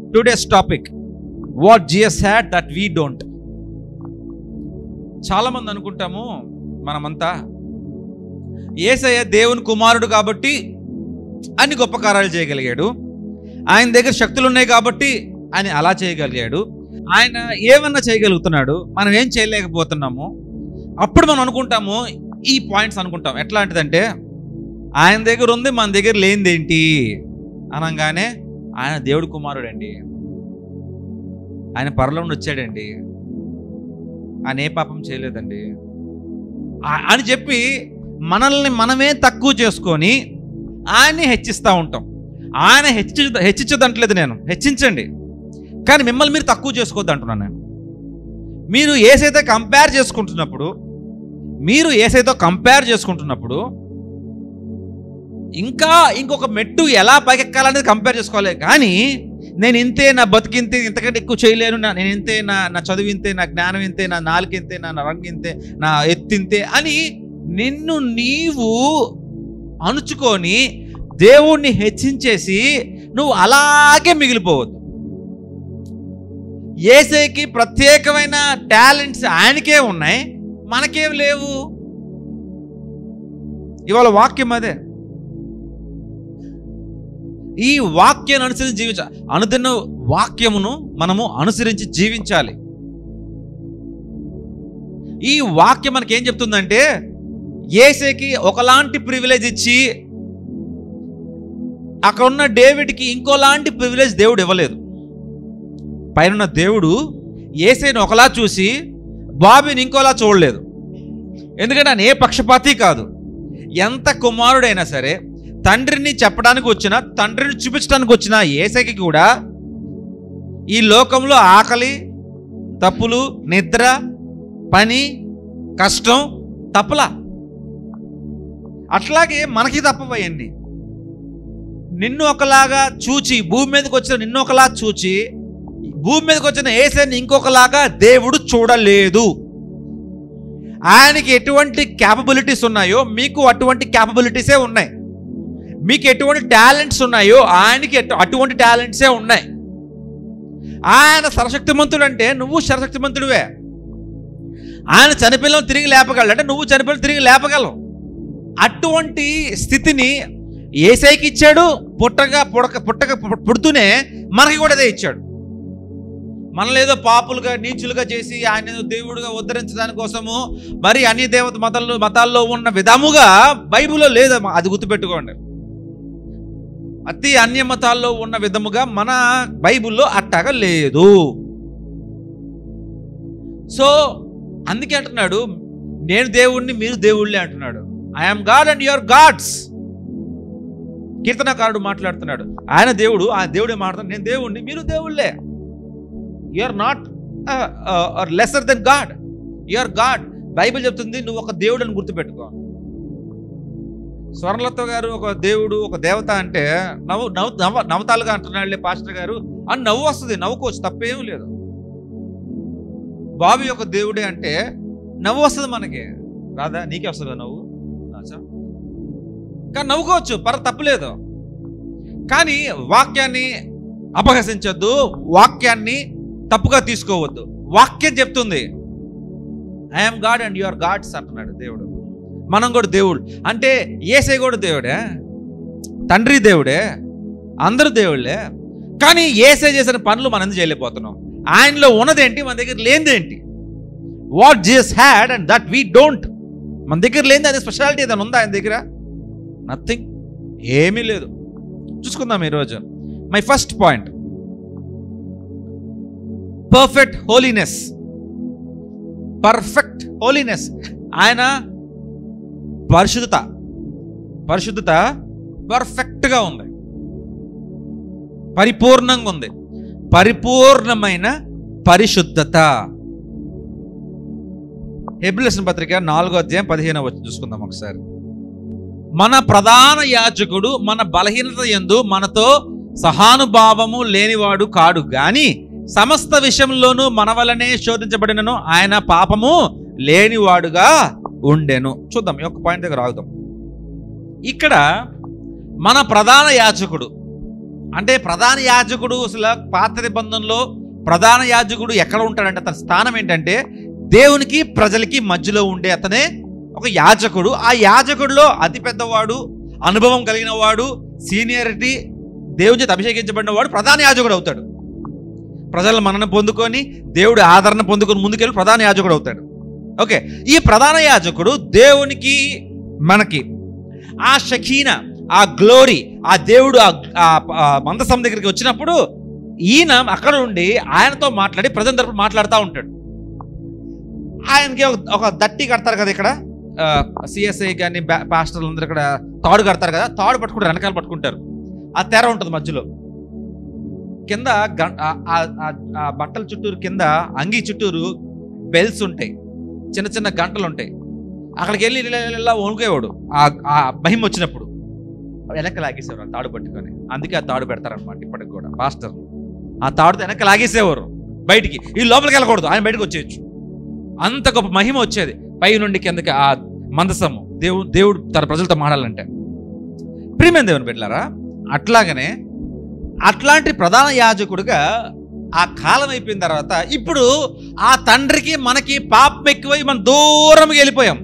Today's topic, what Jesus had that we don't. చాలా మంది అనుకుంటాము మనమంతా యేసయ్య దేవుని కుమారుడు కాబట్టి అన్ని గొప్ప కార్యాలు చేయగలిగాడు, ఆయన దగ్గర శక్తులు ఉన్నాయి కాబట్టి ఆయన అలా చేయగలిగాడు, ఆయన ఏమన్నా చేయగలుగుతున్నాడు, మనం ఏం చేయలేకపోతున్నాము. అప్పుడు మనం అనుకుంటాము ఈ పాయింట్స్ అనుకుంటాం. ఎట్లాంటిదంటే ఆయన దగ్గర ఉంది, మన దగ్గర లేనిదేంటి అనగానే ఆయన దేవుడి కుమారుడండి, ఆయన పరలో నుండి వచ్చాడండి, ఆయన ఏ పాపం చేయలేదండి అని చెప్పి మనల్ని మనమే తక్కువ చేసుకొని ఆయన్ని హెచ్చిస్తూ ఉంటాం. ఆయన హెచ్చించదంటలేదు నేను, హెచ్చించండి, కానీ మిమ్మల్ని మీరు తక్కువ చేసుకోవద్దు అంటున్నాను నేను. మీరు ఏసైతే కంపేర్ చేసుకుంటున్నప్పుడు ఇంకా ఇంకొక మెట్టు ఎలా పైకెక్కాలనేది కంపేర్ చేసుకోవాలి. కానీ నేను ఇంతే, నా బతికింతే, ఇంతకంటే ఎక్కువ చేయలేను, నేను ఇంతే, నా చదువు ఇంతే, నా జ్ఞానం ఇంతే, నా నాలుగు ఇంతే, నా రంగు ఇంతే, నా ఎత్తింతే అని నిన్ను నీవు అణుచుకొని దేవుణ్ణి హెచ్చించేసి నువ్వు అలాగే మిగిలిపోవద్దు. యేసయ్యకి ప్రత్యేకమైన టాలెంట్స్ ఆయనకే ఉన్నాయి, మనకేం లేవు. ఇవాళ వాక్యం అదే. ఈ వాక్యాన్ని అనుసరించి జీవించాలి. అనుదిన వాక్యమును మనము అనుసరించి జీవించాలి. ఈ వాక్యం మనకేం చెప్తుందంటే యేసయ్యకి ఒకలాంటి ప్రివిలేజ్ ఇచ్చి అక్కడ ఉన్న డేవిడ్కి ఇంకోలాంటి ప్రివిలేజ్ దేవుడు ఇవ్వలేదు. పైన దేవుడు యేసయ్యను ఒకలా చూసి బాబీని ఇంకోలా చూడలేదు. ఎందుకంటే ఆయన ఏ పక్షపాతి కాదు. ఎంత కుమారుడైనా సరే, తండ్రిని చెప్పడానికి వచ్చిన, తండ్రిని చూపించడానికి వచ్చిన యేసయ్యకి కూడా ఈ లోకంలో ఆకలి, తప్పులు, నిద్ర, పని, కష్టం తప్పలా. అట్లాగే మనకి తప్పవయండి. నిన్ను ఒకలాగా చూచి భూమి మీదకి వచ్చిన నిన్ను ఒకలా చూచి భూమి మీదకి వచ్చిన యేసయ్యని ఇంకొకలాగా దేవుడు చూడలేదు. ఆయనకి ఎటువంటి క్యాపబిలిటీస్ ఉన్నాయో మీకు అటువంటి క్యాపబిలిటీసే ఉన్నాయి. మీకు ఎటువంటి టాలెంట్స్ ఉన్నాయో ఆయనకి అటువంటి టాలెంట్సే ఉన్నాయి. ఆయన సర్వశక్తిమంతుడు అంటే నువ్వు సర్వశక్తిమంతుడివే. ఆయన చనిపోయిన తిరిగి లేపగలడు అంటే నువ్వు చనిపోయిన తిరిగి లేపగలవు. అటువంటి స్థితిని యేసయ్యకి ఇచ్చాడు. పుడుతూనే మనకి కూడా అదే ఇచ్చాడు. మనల్ని ఏదో పాపులుగా, నీచులుగా చేసి ఆయన దేవుడుగా ఉద్ధరించడానికి కోసము మరి అన్ని మతాల్లో ఉన్న విధముగా బైబిల్లో లేదు. అది గుర్తుపెట్టుకోండి. అతి అన్య మతాల్లో ఉన్న విధముగా మన బైబిల్లో అట్టగా లేదు. సో అందుకే అంటున్నాడు, నేను దేవుణ్ణి, మీరు దేవుళ్ళే అంటున్నాడు. I'm God and your gods. కీర్తనకారుడు మాట్లాడుతున్నాడు, ఆయన దేవుడు, ఆ దేవుడే మాట్లాడుతున్నాడు, నేను దేవుణ్ణి, మీరు దేవుళ్ళే. You are not lesser than God, you are God. Bible చెప్తుంది నువ్వు ఒక దేవుడు అని గుర్తుపెట్టుకో. స్వర్ణలత గారు ఒక దేవుడు, ఒక దేవత అంటే నవ్వుతాలుగా అంటున్నాడులే పాస్టర్ గారు అని నవ్వు వస్తుంది. నవ్వుకోవచ్చు, తప్పేం లేదు. బాబీ ఒక దేవుడే అంటే నవ్వు వస్తుంది మనకి. రాదా? నీకే వస్తుందా నవ్వు? కానీ నవ్వుకోవచ్చు, తప్పులేదు. కానీ వాక్యాన్ని అపహసించొద్దు, వాక్యాన్ని తప్పుగా తీసుకోవద్దు. వాక్యం చెప్తుంది I'm God and your gods అంటున్నాడు దేవుడు. మనం కూడా దేవుడు అంటే యేసయ్య కూడా దేవుడే, తండ్రి దేవుడే, అందరూ దేవుళ్ళే. కానీ యేసయ్య చేసిన పనులు మనం ఎందుకు చేయలేకపోతున్నాం? ఆయనలో ఉన్నదేంటి, మన దగ్గర లేనిదేంటి? What Jesus had and that we don't. మన దగ్గర లేనిది అదే స్పెషాలిటీ ఏదైనా ఉందా ఆయన దగ్గర? నథింగ్, ఏమీ లేదు. చూసుకుందాం ఈరోజు. My first point, perfect holiness. Perfect holiness. ఆయన పరిశుద్ధత పర్ఫెక్ట్గా ఉంది, పరిపూర్ణంగా ఉంది. పరిపూర్ణమైన పరిశుద్ధత. హెబ్రీయుల పత్రిక 4:15 చూసుకుందాం ఒకసారి. మన ప్రధాన యాజకుడు మన బలహీనత యందు మనతో సహానుభావము లేనివాడు కాడు గాని సమస్త విషయంలోనూ మన వలనే శోధించబడినను ఆయన పాపము లేనివాడుగా ఉండెను. చూద్దాం, ఈ ఒక్క పాయింట్ దగ్గర ఆగుదాం. ఇక్కడ మన ప్రధాన యాజకుడు అంటే ప్రధాన యాజకుడు అసలు పాత నిబంధనలో ప్రధాన యాజకుడు ఎక్కడ ఉంటాడంటే అతని స్థానం ఏంటంటే దేవునికి ప్రజలకి మధ్యలో ఉండే అతనే ఒక యాజకుడు. ఆ యాజకుడిలో అతి పెద్దవాడు, అనుభవం కలిగిన వాడు, సీనియారిటీ, దేవుని చేత అభిషేకించబడిన వాడు ప్రధాన యాజకుడు అవుతాడు. ప్రజల మనను పొందుకొని దేవుడి ఆదరణ పొందుకొని ముందుకెళ్ళి ప్రధాన యాజకుడు అవుతాడు. ఓకే, ఈ ప్రధాన యాజకుడు దేవునికి మనకి ఆ షకీనా, ఆ గ్లోరీ, ఆ దేవుడు ఆ మందసం దగ్గరికి వచ్చినప్పుడు ఈయన అక్కడ ఉండి ఆయనతో మాట్లాడి ప్రజల తరపున మాట్లాడుతూ ఉంటాడు. ఆయనకి ఒక దట్టి కడతారు కదా, ఇక్కడ సిఎస్ఐ కానీ పాస్టర్లు అందరూ ఇక్కడ తాడు కడతారు కదా, తాడు పట్టుకుంటారు, వెనకాల పట్టుకుంటారు. ఆ తెర ఉంటుంది మధ్యలో, కింద ఆ బట్టల చుట్టూరు, కింద అంగీ చుట్టూరు బెల్స్ ఉంటాయి, చిన్న చిన్న గంటలు ఉంటాయి. అక్కడికి వెళ్ళి ఇలా వణుకేవాడు ఆ మహిమ వచ్చినప్పుడు వెనక్కి లాగేసేవారు ఆ తాడు పట్టుకొని. అందుకే ఆ తాడు పెడతారనమాట ఇప్పటికి కూడా పాస్టర్లు. ఆ తాడుతో వెనక్కి లాగేసేవారు బయటికి, ఈ లోపలికి వెళ్ళకూడదు, ఆయన బయటకు వచ్చేయచ్చు. అంత గొప్ప మహిమ వచ్చేది పై నుండి కిందకి ఆ మందసము. దేవుడు తన ప్రజలతో మాడాలంటే. ప్రియమైన దేవుని బిడ్డలారా, అట్లాగనే అట్లాంటి ప్రధాన యాజకుడిగా ఆ కాలం అయిపోయిన తర్వాత ఇప్పుడు ఆ తండ్రికి మనకి పాపం ఎక్కువై మనం దూరం వెళ్ళిపోయాం.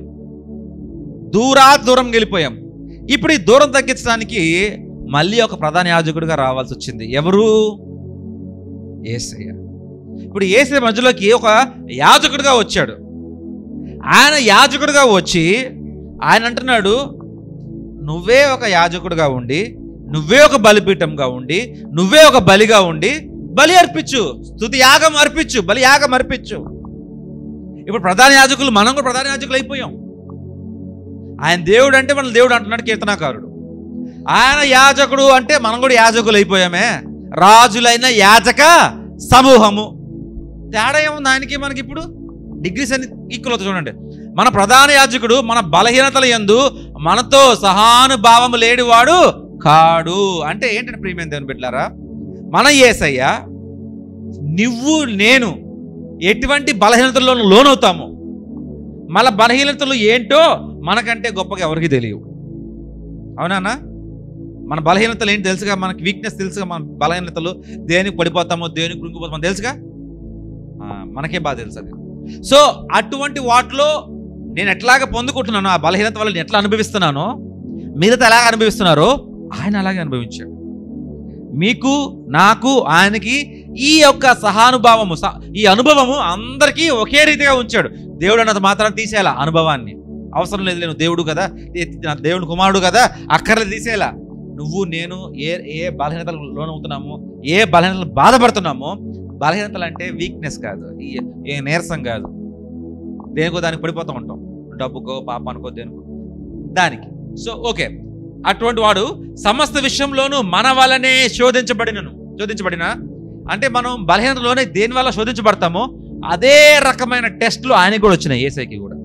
ఇప్పుడు ఈ దూరం తగ్గించడానికి మళ్ళీ ఒక ప్రధాన యాజకుడిగా రావాల్సి వచ్చింది. ఎవరు? యేసయ్య. ఇప్పుడు యేసయ్య మధ్యలోకి ఒక యాజకుడిగా వచ్చాడు. ఆయన యాజకుడిగా వచ్చి ఆయన అంటున్నాడు, నువ్వే ఒక యాజకుడిగా ఉండి, నువ్వే ఒక బలిపీఠంగా ఉండి, నువ్వే ఒక బలిగా ఉండి బలి అర్పించు, స్తుతి యాగం అర్పించు, బలి యాగం అర్పించు. ఇప్పుడు ప్రధాన యాజకులు, మనం కూడా ప్రధాన యాజకులు అయిపోయాం. ఆయన దేవుడు అంటే మన దేవుడు అంటున్నాడు కీర్తనాకారుడు. ఆయన యాజకుడు అంటే మనం కూడా యాజకులు అయిపోయామే, రాజులైన యాజక సమూహము. తేడా ఏముంది ఆయనకి మనకి? ఇప్పుడు డిగ్రీస్ అన్ని ఈక్వల్ అవుతుంది. చూడండి, మన ప్రధాన యాజకుడు మన బలహీనతల యందు మనతో సహానుభావము లేనివాడు కాడు. అంటే ఏంటంటే ప్రియమైన దేవుని బిడ్డలారా, మన యేసయ్య నువ్వు నేను ఎటువంటి బలహీనతల్లో లోనవుతాము, మన బలహీనతలు ఏంటో మనకంటే గొప్పగా ఎవరికి తెలియవు. అవునా? మన బలహీనతలు ఏంటి తెలుసుగా, మనకి వీక్నెస్ తెలుసుగా, మన బలహీనతలు దేనికి పడిపోతామో దేనికి కృంగిపోతామో తెలుసుగా, మనకే బాగా తెలుసు అది. సో అటువంటి వాటిలో నేను ఎట్లాగా పొందుకుంటున్నానో, ఆ బలహీనత వల్ల నేను ఎట్లా అనుభవిస్తున్నానో, మీరైతే ఎలాగ అనుభవిస్తున్నారో ఆయన అలాగే అనుభవించాడు. మీకు, నాకు, ఆయనకి ఈ యొక్క సహానుభావము, ఈ అనుభవము అందరికీ ఒకే రీతిగా ఉంచాడు. దేవుడు అన్నది మాత్రం తీసేయాల అనుభవాన్ని. అవసరం లేదు, నేను దేవుడు కదా, దేవుని కుమారుడు కదా, అక్కర్లేదు తీసేయాల. నువ్వు నేను ఏ బలహీనతలు లోనవుతున్నామో, ఏ బలహీనతలు బాధపడుతున్నామో, బలహీనతలు అంటే వీక్నెస్ కాదు, ఏ నీరసం కాదు, దేనికో దానికి పడిపోతూ ఉంటాం, డబ్బుకో పాపానికో దేనికో దానికి. సో ఓకే, అటువంటి వాడు సమస్త విషయంలోనూ మన వల్లనే శోధించబడిన అంటే మనం బలహీనతలోనే దేని వల్ల శోధించబడతామో అదే రకమైన టెస్ట్లు ఆయనకు కూడా వచ్చినాయి, యేసయ్యకి కూడా.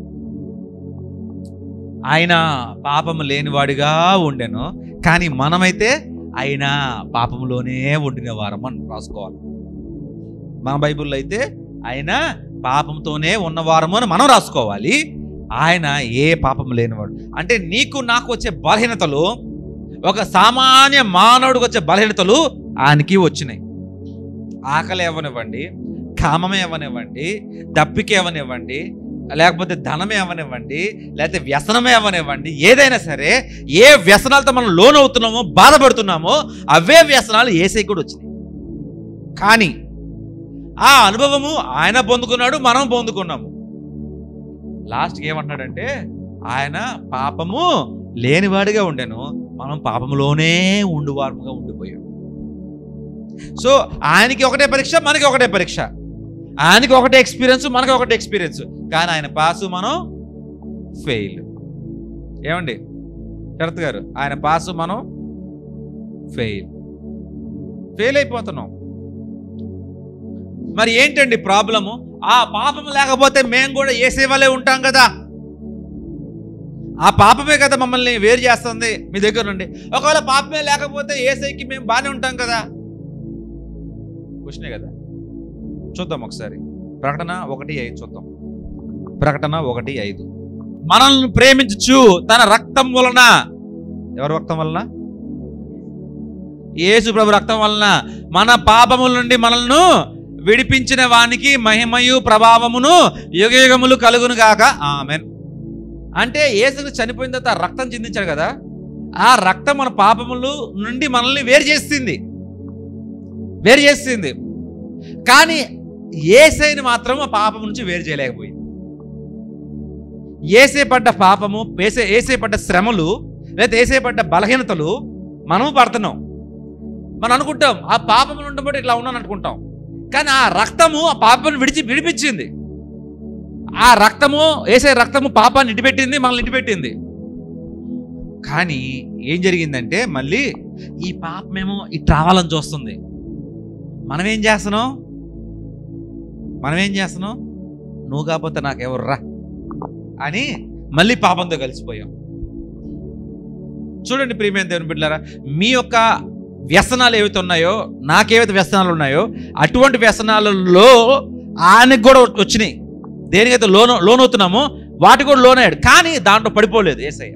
ఆయన పాపము లేనివాడిగా ఉండెను, కానీ మనమైతే ఆయన పాపంలోనే ఉండిన వారం అని రాసుకోవాలి. మన బైబిల్లో అయితే ఆయన పాపంతోనే ఉన్నవారము అని మనం రాసుకోవాలి. ఆయన ఏ పాపం లేనివాడు. అంటే నీకు నాకు వచ్చే బలహీనతలు, ఒక సామాన్య మానవుడికి వచ్చే బలహీనతలు ఆయనకి వచ్చినాయి. ఆకలి ఇవ్వనివ్వండి, కామమే ఇవ్వనివ్వండి, దప్పిక ఇవ్వనివ్వండి, లేకపోతే ధనమే ఇవ్వనివ్వండి, లేకపోతే వ్యసనమే ఇవ్వనివ్వండి, ఏదైనా సరే ఏ వ్యసనాలతో మనం లోనవుతున్నామో, బాధపడుతున్నామో అవే వ్యసనాలు యేసయ్యకి కూడా వచ్చినాయి. కానీ ఆ అనుభవము ఆయన పొందుకున్నాడు, మనం పొందుకున్నాము. లాస్ట్కి ఏమంటున్నాడంటే ఆయన పాపము లేనివాడిగా ఉండెను, మనం పాపములోనే ఉండువారుగా ఉండిపోయాం. సో ఆయనకి ఒకటే పరీక్ష, మనకి ఒకటే పరీక్ష. ఆయనకి ఒకటే ఎక్స్పీరియన్స్, మనకి ఒకటే ఎక్స్పీరియన్స్. కానీ ఆయన పాసు, మనం ఫెయిల్. ఏమండి శరత్ గారు? ఆయన పాసు, మనం ఫెయిల్ అయిపోతున్నాం. మరి ఏంటండి ప్రాబ్లము? ఆ పాపం లేకపోతే మేము కూడా యేసయ్య వలే ఉంటాం కదా. ఆ పాపమే కదా మమ్మల్ని వేరు చేస్తుంది మీ దగ్గర నుండి. ఒకవేళ పాపమే లేకపోతే యేసయ్యకి మేము బాగానే ఉంటాం కదా. క్వశ్చనే కదా. చూద్దాం ఒకసారి ప్రకటన 1:5 చూద్దాం. ప్రకటన 1:5. మనల్ని ప్రేమించు తన రక్తం వలన. ఎవరి రక్తం వలన? యేసు ప్రభు రక్తం వలన మన పాపముల నుండి మనల్ని విడిపించిన వానికి మహిమయు ప్రభావమును యుగయుగములు కలుగును గాక ఆమేన్. అంటే యేసు చనిపోయిన తర్వాత రక్తం చిందించాడు కదా, ఆ రక్తం మన పాపములు నుండి మనల్ని వేరు చేస్తుంది. కానీ యేసయ్యని మాత్రం ఆ పాపం నుంచి వేరు చేయలేకపోయింది. యేసే పడ్డ పాపము, యేసే పడ్డ శ్రమలు, లేదా యేసే పడ్డ బలహీనతలు మనము పడుతున్నాం. మనం అనుకుంటాం ఆ పాపములు ఉండబట్టి ఇట్లా ఉన్నాను అనుకుంటాం. కానీ ఆ రక్తము ఆ పాపను విడిపించింది. ఆ రక్తము, యేసే రక్తము పాపాన్ని ఇడిపెట్టింది, మనల్ని ఇడిపెట్టింది. కానీ ఏం జరిగిందంటే మళ్ళీ ఈ పాపమేమో ఇటు రావాలని చూస్తుంది. మనం ఏం చేస్తున్నాం? నువ్వు కాకపోతే నాకెవరు రా అని మళ్ళీ పాపంతో కలిసిపోయాం. చూడండి ప్రియమైన దేవుని బిడ్డలారా, మీ యొక్క వ్యసనాలు ఏవైతే ఉన్నాయో, నాకేవైతే వ్యసనాలు ఉన్నాయో అటువంటి వ్యసనాలలో ఆయనకు కూడా వచ్చినాయి. దేనికైతే లోన్ అవుతున్నామో వాటి కూడా లోన్ అయ్యాడు. కానీ దాంట్లో పడిపోలేదు యేసయ్య.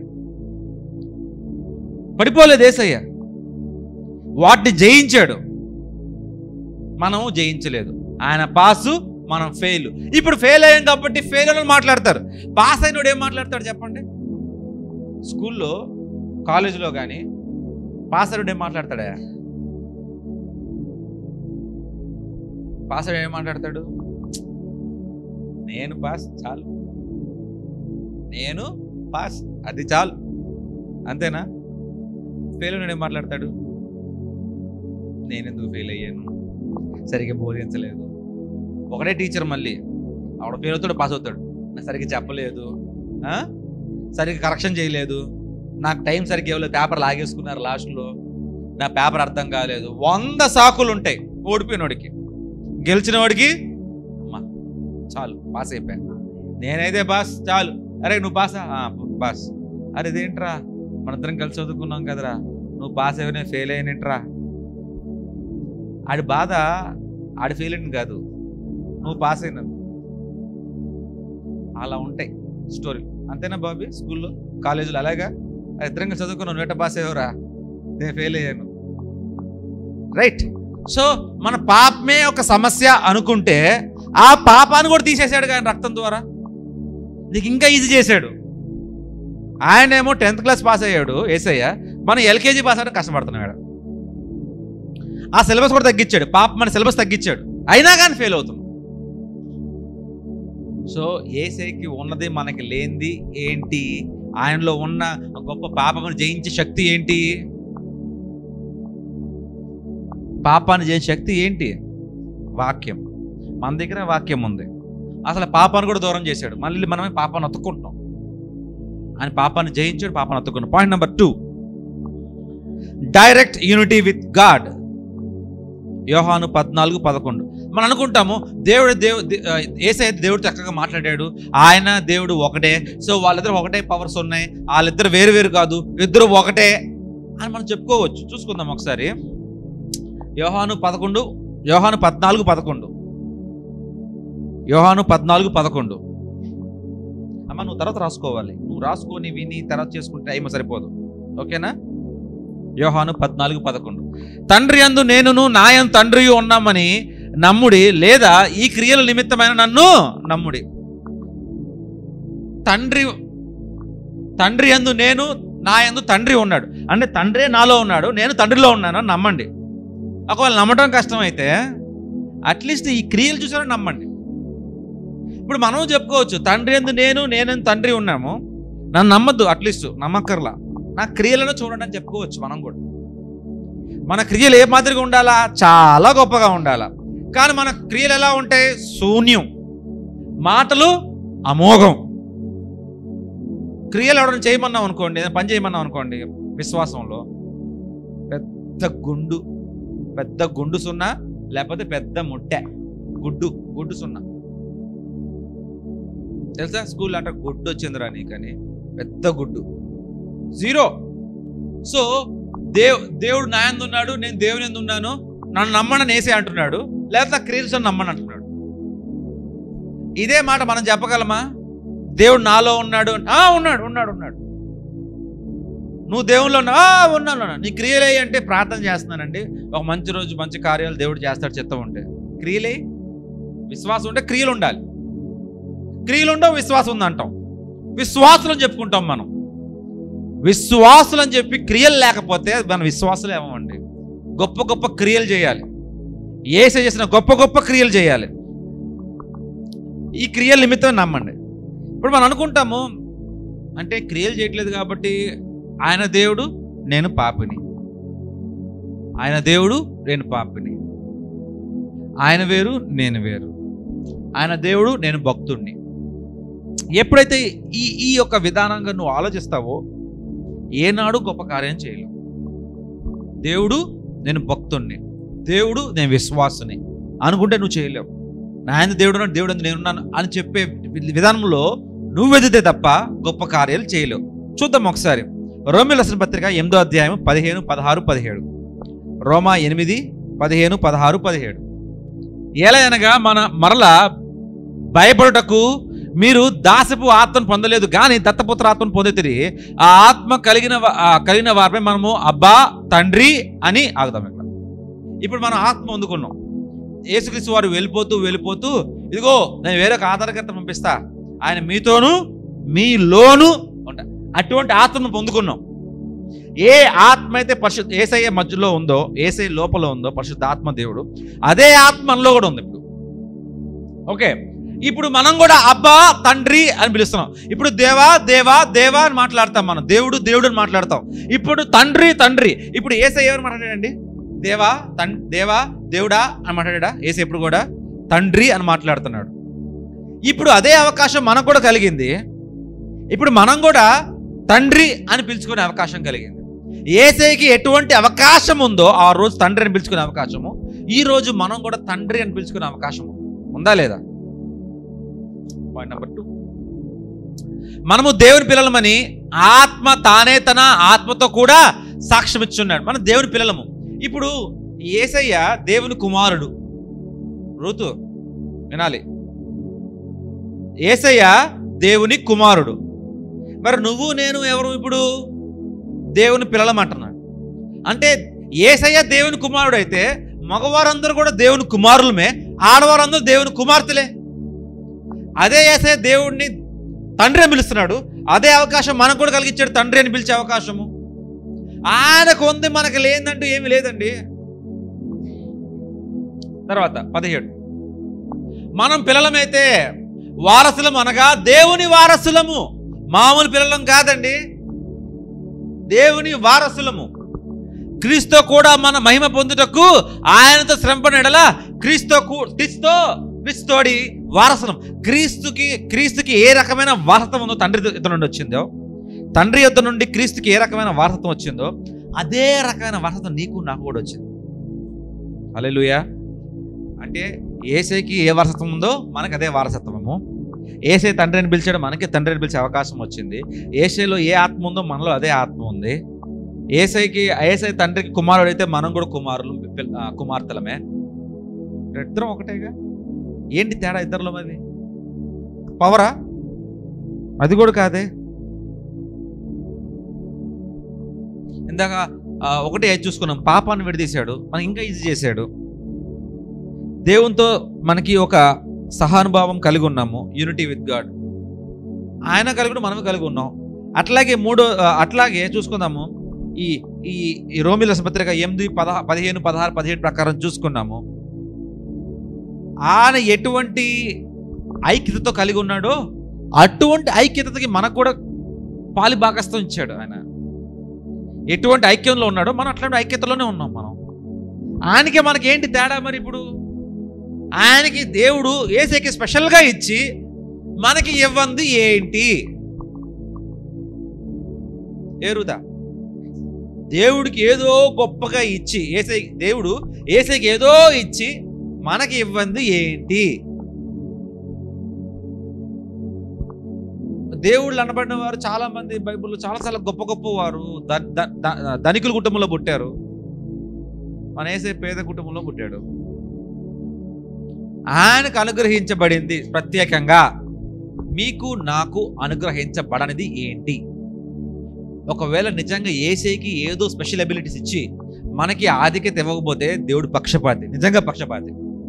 వాటిని జయించాడు, మనం జయించలేదు. ఆయన పాసు, మనం ఫెయిల్. ఇప్పుడు ఫెయిల్ అయ్యాం కాబట్టి ఫెయిల్ అని మాట్లాడతారు. పాస్ అయినోడు ఏం మాట్లాడతాడు చెప్పండి? స్కూల్లో, కాలేజీలో కానీ పాస్ అయినోడు ఏం మాట్లాడతాడా? పాస్ అయినోడు ఏం మాట్లాడతాడు? నేను పాస్ చాలు, నేను పాస్ అది చాలు, అంతేనా? ఫెయిల్ అయినోడు ఏం మాట్లాడతాడు? నేనెందుకు ఫెయిల్ అయ్యాను, సరిగ్గా బోధించలేదు. ఒకటే టీచర్, మళ్ళీ ఆవిడ ఫెయిల్ అవుతాడు, పాస్ అవుతాడు. నాకు సరిగ్గా చెప్పలేదు, సరిగ్గా కరెక్షన్ చేయలేదు, నాకు టైం సరిగ్గా ఇవ్వలేదు, పేపర్ లాగేసుకున్నారు లాస్ట్లో, నా పేపర్ అర్థం కాలేదు. 100 సాకులు ఉంటాయి ఓడిపోయినోడికి. గెలిచిన వాడికి అమ్మా చాలు పాస్ అయిపోయాను, నేనైతే పాస్ చాలు. అరే నువ్వు పాసా? పాస్. అరే ఇదేంట్రా, మనిద్దరం కలిసి చదువుకున్నాం కదరా, నువ్వు పాస్ అయినా ఫెయిల్ అయినట్రా. ఆడి బాధ ఆడి ఫెయిల్ అయిన కాదు, నువ్వు పాస్ అయినది. అలా ఉంటాయి స్టోరీలు, అంతేనా బాబీ? స్కూల్లో, కాలేజీలో అలాగా ఇద్దరంగా చదువుకున్నావు, నువ్వు ఎట్ట పాస్ అయ్యావురా, నేను ఫెయిల్ అయ్యాను. రైట్. సో మన పాపమే ఒక సమస్య అనుకుంటే ఆ పాపాన్ని కూడా తీసేశాడు కానీ రక్తం ద్వారా నీకు ఇంకా ఈజీ చేశాడు. ఆయనేమో 10th క్లాస్ పాస్ అయ్యాడు యేసయ్య, మనం LKG పాస్ అవ్వడం కష్టపడుతున్నాడు. ఆ సిలబస్ కూడా తగ్గించాడు, మన సిలబస్ తగ్గించాడు, అయినా కానీ ఫెయిల్ అవుతున్నాం. సో యేసయ్యకి ఉన్నది మనకి లేనిది ఏంటి? ఆయనలో ఉన్న గొప్ప పాపమును జయించే శక్తి ఏంటి? పాపాన్ని జయించే శక్తి ఏంటి? వాక్యం. మన దగ్గర వాక్యం ఉంది. అసలు పాపాన్ని కూడా దూరం చేశాడు, మళ్ళీ మనమే పాపాన్ని అతుక్కుంటున్నాం. ఆయన పాపాన్ని జయించాడు, పాపాన్ని అతుక్కున్నాం. Point number 2, direct unity with God. యోహాను 14:11. మనం అనుకుంటాము యేసయ్య దేవుడు చక్కగా మాట్లాడాడు, ఆయన దేవుడు ఒకటే, సో వాళ్ళిద్దరు ఒకటే పవర్స్ ఉన్నాయి, వాళ్ళిద్దరు వేరు కాదు, ఇద్దరు ఒకటే అని మనం చెప్పుకోవచ్చు. చూసుకుందాం ఒకసారి. యోహాను 14:11. అమ్మ నువ్వు తర్వాత రాసుకోవాలి, నువ్వు రాసుకొని విని తర్వాత చేసుకుంటే టైం సరిపోదు, ఓకేనా? యోహాను 14:11. తండ్రి యందు నేనును నా యందు తండ్రియు ఉన్నామని నమ్ముడి, లేదా ఈ క్రియల నిమిత్తమైన నన్ను నమ్ముడి. తండ్రి యందు నేను, నా యందు తండ్రి ఉన్నాడు అంటే తండ్రే నాలో ఉన్నాడు, నేను తండ్రిలో ఉన్నాను అని నమ్మండి. ఒకవేళ నమ్మటం కష్టమైతే అట్లీస్ట్ ఈ క్రియలు చూసారని నమ్మండి. ఇప్పుడు మనం చెప్పుకోవచ్చు, తండ్రి యందు నేను తండ్రి ఉన్నాము, నన్ను నమ్మద్దు, అట్లీస్ట్ నమ్మక్కర్లా, నా క్రియలను చూడండి అని చెప్పుకోవచ్చు. మనం కూడా మన క్రియలు ఏ మాదిరిగా ఉండాలా? చాలా గొప్పగా ఉండాలా. కానీ మన క్రియలు ఎలా ఉంటాయి? శూన్యం, మాటలు అమోఘం. క్రియలు ఎవరైనా చేయమన్నాం అనుకోండి, పని చేయమన్నాం అనుకోండి, విశ్వాసంలో పెద్ద గుండు సున్నా, లేకపోతే పెద్ద ముట్టె గుడ్డు సున్నా. తెలుసా? స్కూల్ అంటే గుడ్డు వచ్చిందిరా నీకని, పెద్ద గుడ్డు, 0. సో దేవుడు నా యందు ఉన్నాడు, నేను దేవుని యందు ఉన్నాను, నన్ను నమ్మని యేసే అంటున్నాడు, లేకపోతే క్రియలు నమ్మని అంటున్నాడు. ఇదే మాట మనం చెప్పగలమా? దేవుడు నాలో ఉన్నాడు, ఉన్నాడు. నువ్వు దేవుళ్ళు ఉన్నాను నీ క్రియలే అంటే ప్రార్థన చేస్తున్నానండి, ఒక మంచి రోజు మంచి కార్యాలు దేవుడు చేస్తాడు చిత్తం ఉంటే. క్రియలే, విశ్వాసం ఉంటే క్రియలు ఉండాలి. క్రియలు ఉండవు, విశ్వాసం ఉందంటాం. విశ్వాసులని చెప్పుకుంటాం మనం. విశ్వాసులని చెప్పి క్రియలు లేకపోతే మన విశ్వాసులు ఏమండి? గొప్ప గొప్ప క్రియలు చేయాలి. యేసు చేసిన గొప్ప గొప్ప క్రియలు చేయాలి. ఈ క్రియల నిమిత్తం నమ్మండి. ఇప్పుడు మనం అనుకుంటాము అంటే క్రియలు చేయట్లేదు కాబట్టి ఆయన దేవుడు, నేను పాపిని. ఆయన దేవుడు, నేను పాపిని. ఆయన వేరు, నేను వేరు. ఆయన దేవుడు, నేను భక్తుడిని. ఎప్పుడైతే ఈ యొక్క విధానంగా నువ్వు ఆలోచిస్తావో ఏనాడు గొప్ప కార్యం చేయలేవు. దేవుడు, నేను భక్తుడిని, దేవుడు, నేను విశ్వాసుని అనుకుంటే నువ్వు చేయలేవు. ఆయన దేవుడు, దేవుడు నేనున్నాను అని చెప్పే విధానంలో నువ్వు వెదితే తప్ప గొప్ప కార్యాలు చేయలేవు. చూద్దాం ఒకసారి రోమీయులకు రాసిన పత్రిక 8వ అధ్యాయం 15, 16, 17. రోమా 8, 15, 16, 17. ఎలా అనగా మరలా భయపడుటకు మీరు దాసపు ఆత్మను పొందలేదు కానీ దత్తపుత్ర ఆత్మను పొందుతుంది. ఆ ఆత్మ కలిగిన వారిపై మనము అబ్బా తండ్రి అని ఆగుతాం. ఇప్పుడు మనం ఆత్మ పొందుకున్నాం. యేసుక్రీస్తు వారు వెళ్ళిపోతూ ఇదిగో నేను వేరొక ఆధారకర్త పంపిస్తా, ఆయన మీతోను మీలోను ఉంటా. అటువంటి ఆత్మను పొందుకున్నాం. ఏ ఆత్మ అయితే పరిశుద్ధ యేసయ్య మధ్యలో ఉందో, యేసయ్య లోపల ఉందో పరిశుద్ధ ఆత్మ దేవుడు, అదే ఆత్మ మనలో కూడా ఉంది. ఇప్పుడు ఓకే, ఇప్పుడు మనం కూడా అబ్బా తండ్రి అని పిలుస్తున్నాం. ఇప్పుడు దేవా దేవా దేవా అని మాట్లాడతాం, మనం దేవుడు దేవుడు అని మాట్లాడతాం. ఇప్పుడు తండ్రి తండ్రి. ఇప్పుడు యేసయ్య ఎవరు మాట్లాడాడండి? దేవా దేవా దేవుడా అని మాట్లాడా? యేసయ్య ఇప్పుడు కూడా తండ్రి అని మాట్లాడుతున్నాడు. ఇప్పుడు అదే అవకాశం మనకు కూడా కలిగింది. ఇప్పుడు మనం కూడా తండ్రి అని పిలుచుకునే అవకాశం కలిగింది. యేసయ్యకి ఎటువంటి అవకాశం ఉందో ఆ రోజు తండ్రి అని పిలుచుకునే అవకాశము, ఈ రోజు మనం కూడా తండ్రి అని పిలుచుకునే అవకాశం ఉందా లేదా? పాయింట్ నెంబర్ 2, మనము దేవుని పిల్లలమని ఆత్మ తానే తన ఆత్మతో కూడా సాక్ష్యం ఇచ్చున్నాడు. మనం దేవుని పిల్లలము. ఇప్పుడు యేసయ్య దేవుని కుమారుడు. ఋతు వినాలి, యేసయ్య దేవుని కుమారుడు. మరి నువ్వు నేను ఎవరు? ఇప్పుడు దేవుని పిల్లలం అంటున్నాడు. అంటే యేసయ్య దేవుని కుమారుడు అయితే మగవారందరూ కూడా దేవుని కుమారులమే, ఆడవారందరూ దేవుని కుమార్తెలే. అదే యేసయ్య దేవుడిని తండ్రి అని పిలుస్తున్నాడు. అదే అవకాశం మనకు కూడా కలిగించాడు, తండ్రి అని పిలిచే అవకాశము. ఆయనకు ఉంది, మనకు లేదంటూ ఏమి లేదండి. తర్వాత 17, మనం పిల్లలమైతే వారసులం అనగా దేవుని వారసులము, మామూలు పిల్లలం కాదండి, దేవుని వారసులము. క్రీస్తు కూడా మన మహిమ పొందుటకు ఆయనతో శ్రమపడిన ఎడల క్రీస్తుతోడి వారసులం. క్రీస్తుకి ఏ రకమైన వారసత్వం ఉందో తండ్రి యొద్ద నుండి వచ్చిందో, తండ్రి యొద్ద నుండి క్రీస్తుకి ఏ రకమైన వారసత్వం వచ్చిందో అదే రకమైన వారసత్వం నీకు నాకు కూడా వచ్చింది. హల్లెలూయా. అంటే యేసయ్యకి ఏ వారసత్వం ఉందో మనకు అదే వారసత్వము. యేసయ్య తండ్రి అని పిలిచాడు, మనకి తండ్రి అని పిలిచే అవకాశం వచ్చింది. యేసయ్యలో ఏ ఆత్మ ఉందో మనలో అదే ఆత్మ ఉంది. యేసయ్య తండ్రికి కుమారుడు అయితే మనం కూడా కుమార్తెలమే. ఇద్దరం ఒకటేగా. ఏంటి తేడా ఇద్దరిలో? మరి పవరా? అది కూడా కాదే. ఇందాక 1:5 చూసుకున్నాం. పాపాన్ని విడదీశాడు, మనకి ఇంకా ఈజీ చేశాడు. దేవునితో మనకి ఒక సహానుభావం కలిగి ఉన్నాము, యూనిటీ విత్ గాడ్. ఆయన కలిగి మనం కలిగి ఉన్నాం. అట్లాగే చూసుకుందాము. ఈ రోమీయుల రాసిన పత్రిక 8, 15, 16, 17 ప్రకారం చూసుకున్నాము. ఆయన ఎటువంటి ఐక్యతతో కలిగి ఉన్నాడో అటువంటి ఐక్యతకి మనకు కూడా పాలి భాగస్థం ఇచ్చాడు. ఆయన ఎటువంటి ఐక్యంలో ఉన్నాడో మనం అట్లాంటి ఐక్యతలోనే ఉన్నాం మనం. ఆయనకి మనకి ఏంటి తేడా? మరి ఇప్పుడు ఆయనకి దేవుడు యేసయ్యకి స్పెషల్గా ఇచ్చి మనకి ఇవ్వంది ఏంటి? ఏరుదా? దేవుడికి ఏదో గొప్పగా ఇచ్చి దేవుడు యేసయ్యకి ఏదో ఇచ్చి మనకి ఇవ్వంది ఏంటి? దేవుళ్ళు అనబడిన వారు చాలా మంది బైబిల్లో చాలా గొప్ప వారు ధనికుల కుటుంబంలో పుట్టారు. మన యేసయ్య పేద కుటుంబంలో పుట్టాడు. ఆయనకు అనుగ్రహించబడింది ప్రత్యేకంగా. మీకు నాకు అనుగ్రహించబడనిది ఏంటి? ఒకవేళ నిజంగా యేసయ్యకి ఏదో స్పెషల్ అబిలిటీస్ ఇచ్చి మనకి ఆధిక్యత ఇవ్వకపోతే దేవుడు పక్షపాతి, నిజంగా పక్షపాతి.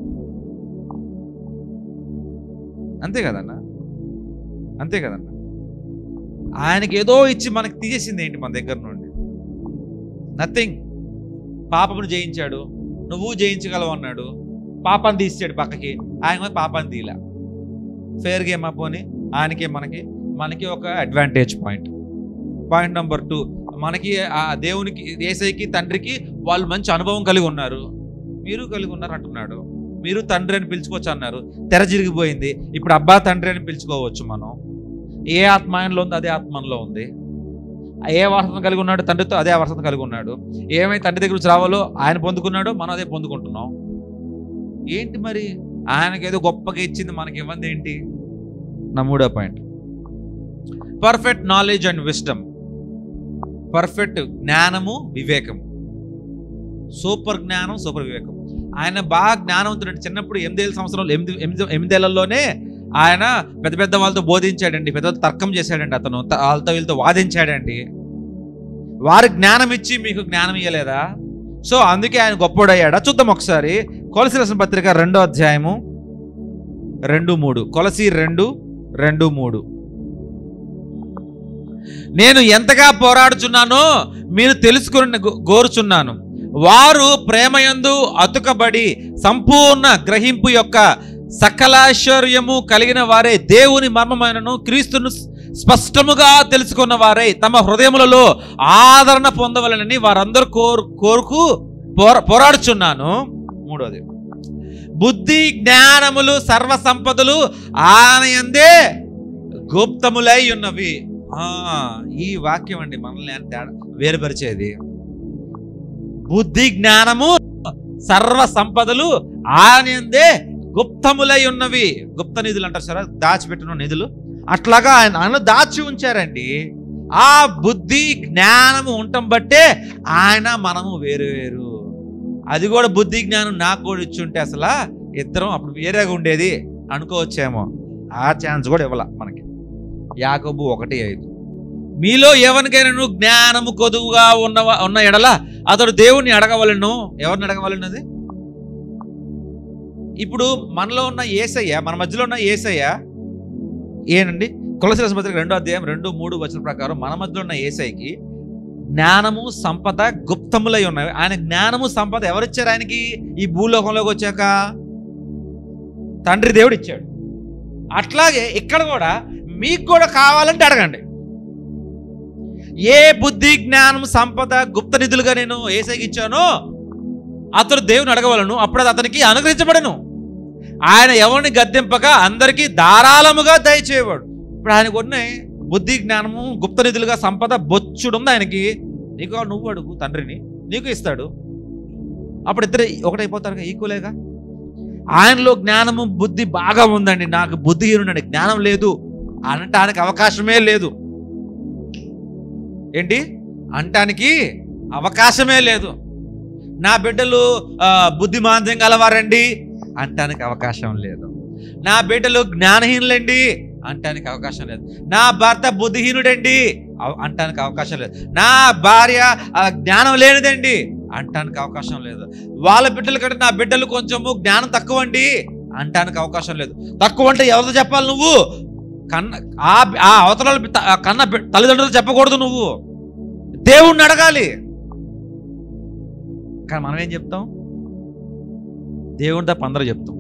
అంతే కదన్నా, అంతే కదన్నా. ఆయనకి ఏదో ఇచ్చి మనకి తీసేసింది ఏంటి మన దగ్గర నుండి? నథింగ్. పాపమును జయించాడు, నువ్వు జయించగలవు అన్నాడు, పాపాన్ని తీసాడు పక్కకి, ఆయన పాపాన్ని తీలా. ఫేర్ గేమ్ పోని ఆయనకి మనకి ఒక అడ్వాంటేజ్ పాయింట్. పాయింట్ నెంబర్ 2, మనకి ఆ దేవునికి, యేసయ్యకి, తండ్రికి వాళ్ళు మంచి అనుభవం కలిగి ఉన్నారు, మీరు కలిగి ఉన్నారు అంటున్నాడు. మీరు తండ్రి అని పిలుచుకోవచ్చు అన్నారు, తెర జరిగిపోయింది. ఇప్పుడు అబ్బా తండ్రి అని పిలుచుకోవచ్చు మనం. ఏ ఆత్మలో ఉంది అదే ఆత్మలో ఉంది. ఏ వారసత్వం కలిగి ఉన్నాడు తండ్రితో, అదే వారసత్వం కలిగి ఉన్నాడు. ఏమై తండ్రి దగ్గర నుంచి రావాలో ఆయన పొందుకున్నాడో మనం అదే పొందుకుంటున్నాం. ఏంటి మరి ఆయనకేదో గొప్పగా ఇచ్చింది మనకి ఇవ్వంది ఏంటి? నా 3వ point, perfect knowledge and wisdom. పర్ఫెక్ట్ జ్ఞానము, వివేకం. సూపర్ జ్ఞానం, సూపర్ వివేకం. ఆయన బాగా జ్ఞానవంతుడు. చిన్నప్పుడు 8 సంవత్సరాలు 8 ఆయన పెద్ద పెద్ద వాళ్ళతో బోధించాడండి, పెద్ద తర్కం చేశాడండి, అతను వాళ్ళతో వీళ్ళతో వాదించాడండి. వారి జ్ఞానం ఇచ్చి మీకు జ్ఞానం ఇవ్వలేదా? సో అందుకే ఆయన గొప్పోడయ్యాడా? చూద్దాం ఒకసారి. కొలసీ రాసిన పత్రిక 2వ అధ్యాయము 2:3. కొలసీ 2:2-3. నేను ఎంతగా పోరాడుచున్నానో మీరు తెలుసుకుని కోరుచున్నాను. వారు ప్రేమయందు అతుకబడి సంపూర్ణ గ్రహింపు యొక్క సకలాశ్చర్యము కలిగిన వారే, దేవుని మర్మమైనను క్రీస్తును స్పష్టముగా తెలుసుకున్న వారే తమ హృదయములలో ఆదరణ పొందవలనని వారందరూ కోరుకు పోరాడుచున్నాను. 3వది, బుద్ధి జ్ఞానములు సర్వ సంపదలు ఆయనయందే గుప్తములై ఉన్నవి. ఈ వాక్యం అండి మనల్ని వేరుపరిచేది. బుద్ధి జ్ఞానము సర్వ సంపదలు ఆయనయందే గుప్తములై ఉన్నవి. గుప్త నిధులు అంటారు సార్, దాచిపెట్టిన నిధులు. అట్లాగా ఆయన దాచి ఉంచారండి. ఆ బుద్ధి జ్ఞానము ఉండటం బట్టే ఆయన మనము వేరు వేరు. అది కూడా బుద్ధి జ్ఞానం నాకు కూడా ఇచ్చుంటే అసలు ఇద్దరం అప్పుడు వేరేగా ఉండేది అనుకోవచ్చేమో. ఆ ఛాన్స్ కూడా ఇవ్వాల మనకి. యాకోబు 1:5. మీలో ఎవరికైనా జ్ఞానము కొదువుగా ఉన్న ఎడల అతడు దేవుణ్ణి అడగవలను. ఎవరిని అడగవలన్నది? ఇప్పుడు మనలో ఉన్న యేసయ్య, మన మధ్యలో ఉన్న యేసయ్య ఏనండి? కొలసీ రాసిన పత్రిక 2వ అధ్యాయం 2-3 వచనం ప్రకారం మన మధ్యలో ఉన్న యేసయ్యకి జ్ఞానము సంపద గుప్తములై ఉన్నవి. ఆయన జ్ఞానము సంపద ఎవరిచ్చారు ఆయనకి? ఈ భూలోకంలోకి వచ్చాక తండ్రి దేవుడు ఇచ్చాడు. అట్లాగే ఇక్కడ కూడా మీకు కూడా కావాలంటే అడగండి. ఏ బుద్ధి జ్ఞానం సంపద గుప్త నిధులుగా నేను యేసయ్యకి ఇచ్చానో అతడు దేవుని అడగవలను, అప్పుడు అది అతనికి అనుగ్రహించబడను. ఆయన ఎవరిని గద్దెంపక అందరికీ ధారాళముగా దయచేయవాడు. ఇప్పుడు ఆయనకు ఉన్నాయి బుద్ధి జ్ఞానము గుప్త నిధులుగా సంపద బొచ్చుడుంది ఆయనకి. నీకు నువ్వు అడుగు తండ్రిని, నీకు ఇస్తాడు. అప్పుడు ఇద్దరు ఒకటైపోతారుగా, ఈక్వలేగా. ఆయనలో జ్ఞానము బుద్ధి బాగా ఉందండి, నాకు బుద్ధిహీనుడండి, జ్ఞానం లేదు అనటానికి అవకాశమే లేదు. ఏంటి అంటానికి అవకాశమే లేదు. నా బిడ్డలు బుద్ధిమాంద్యం గలవారండి అంటానికి అవకాశం లేదు. నా బిడ్డలు జ్ఞానహీనులండి అంటానికి అవకాశం లేదు. నా భర్త బుద్ధిహీనుడండి అంటానికి అవకాశం లేదు. నా భార్య జ్ఞానం లేనిదండి అంటానికి అవకాశం లేదు. వాళ్ళ బిడ్డల కంటే నా బిడ్డలు కొంచెము జ్ఞానం తక్కువ అండి అంటానికి అవకాశం లేదు. తక్కువ అంటే ఎవరితో చెప్పాలి? నువ్వు ఆ అవతల కన్న తల్లిదండ్రులు చెప్పకూడదు, నువ్వు దేవుణ్ణి అడగాలి. కానీ మనం ఏం చెప్తాం? దేవుని తప్ప అందరూ చెప్తాం.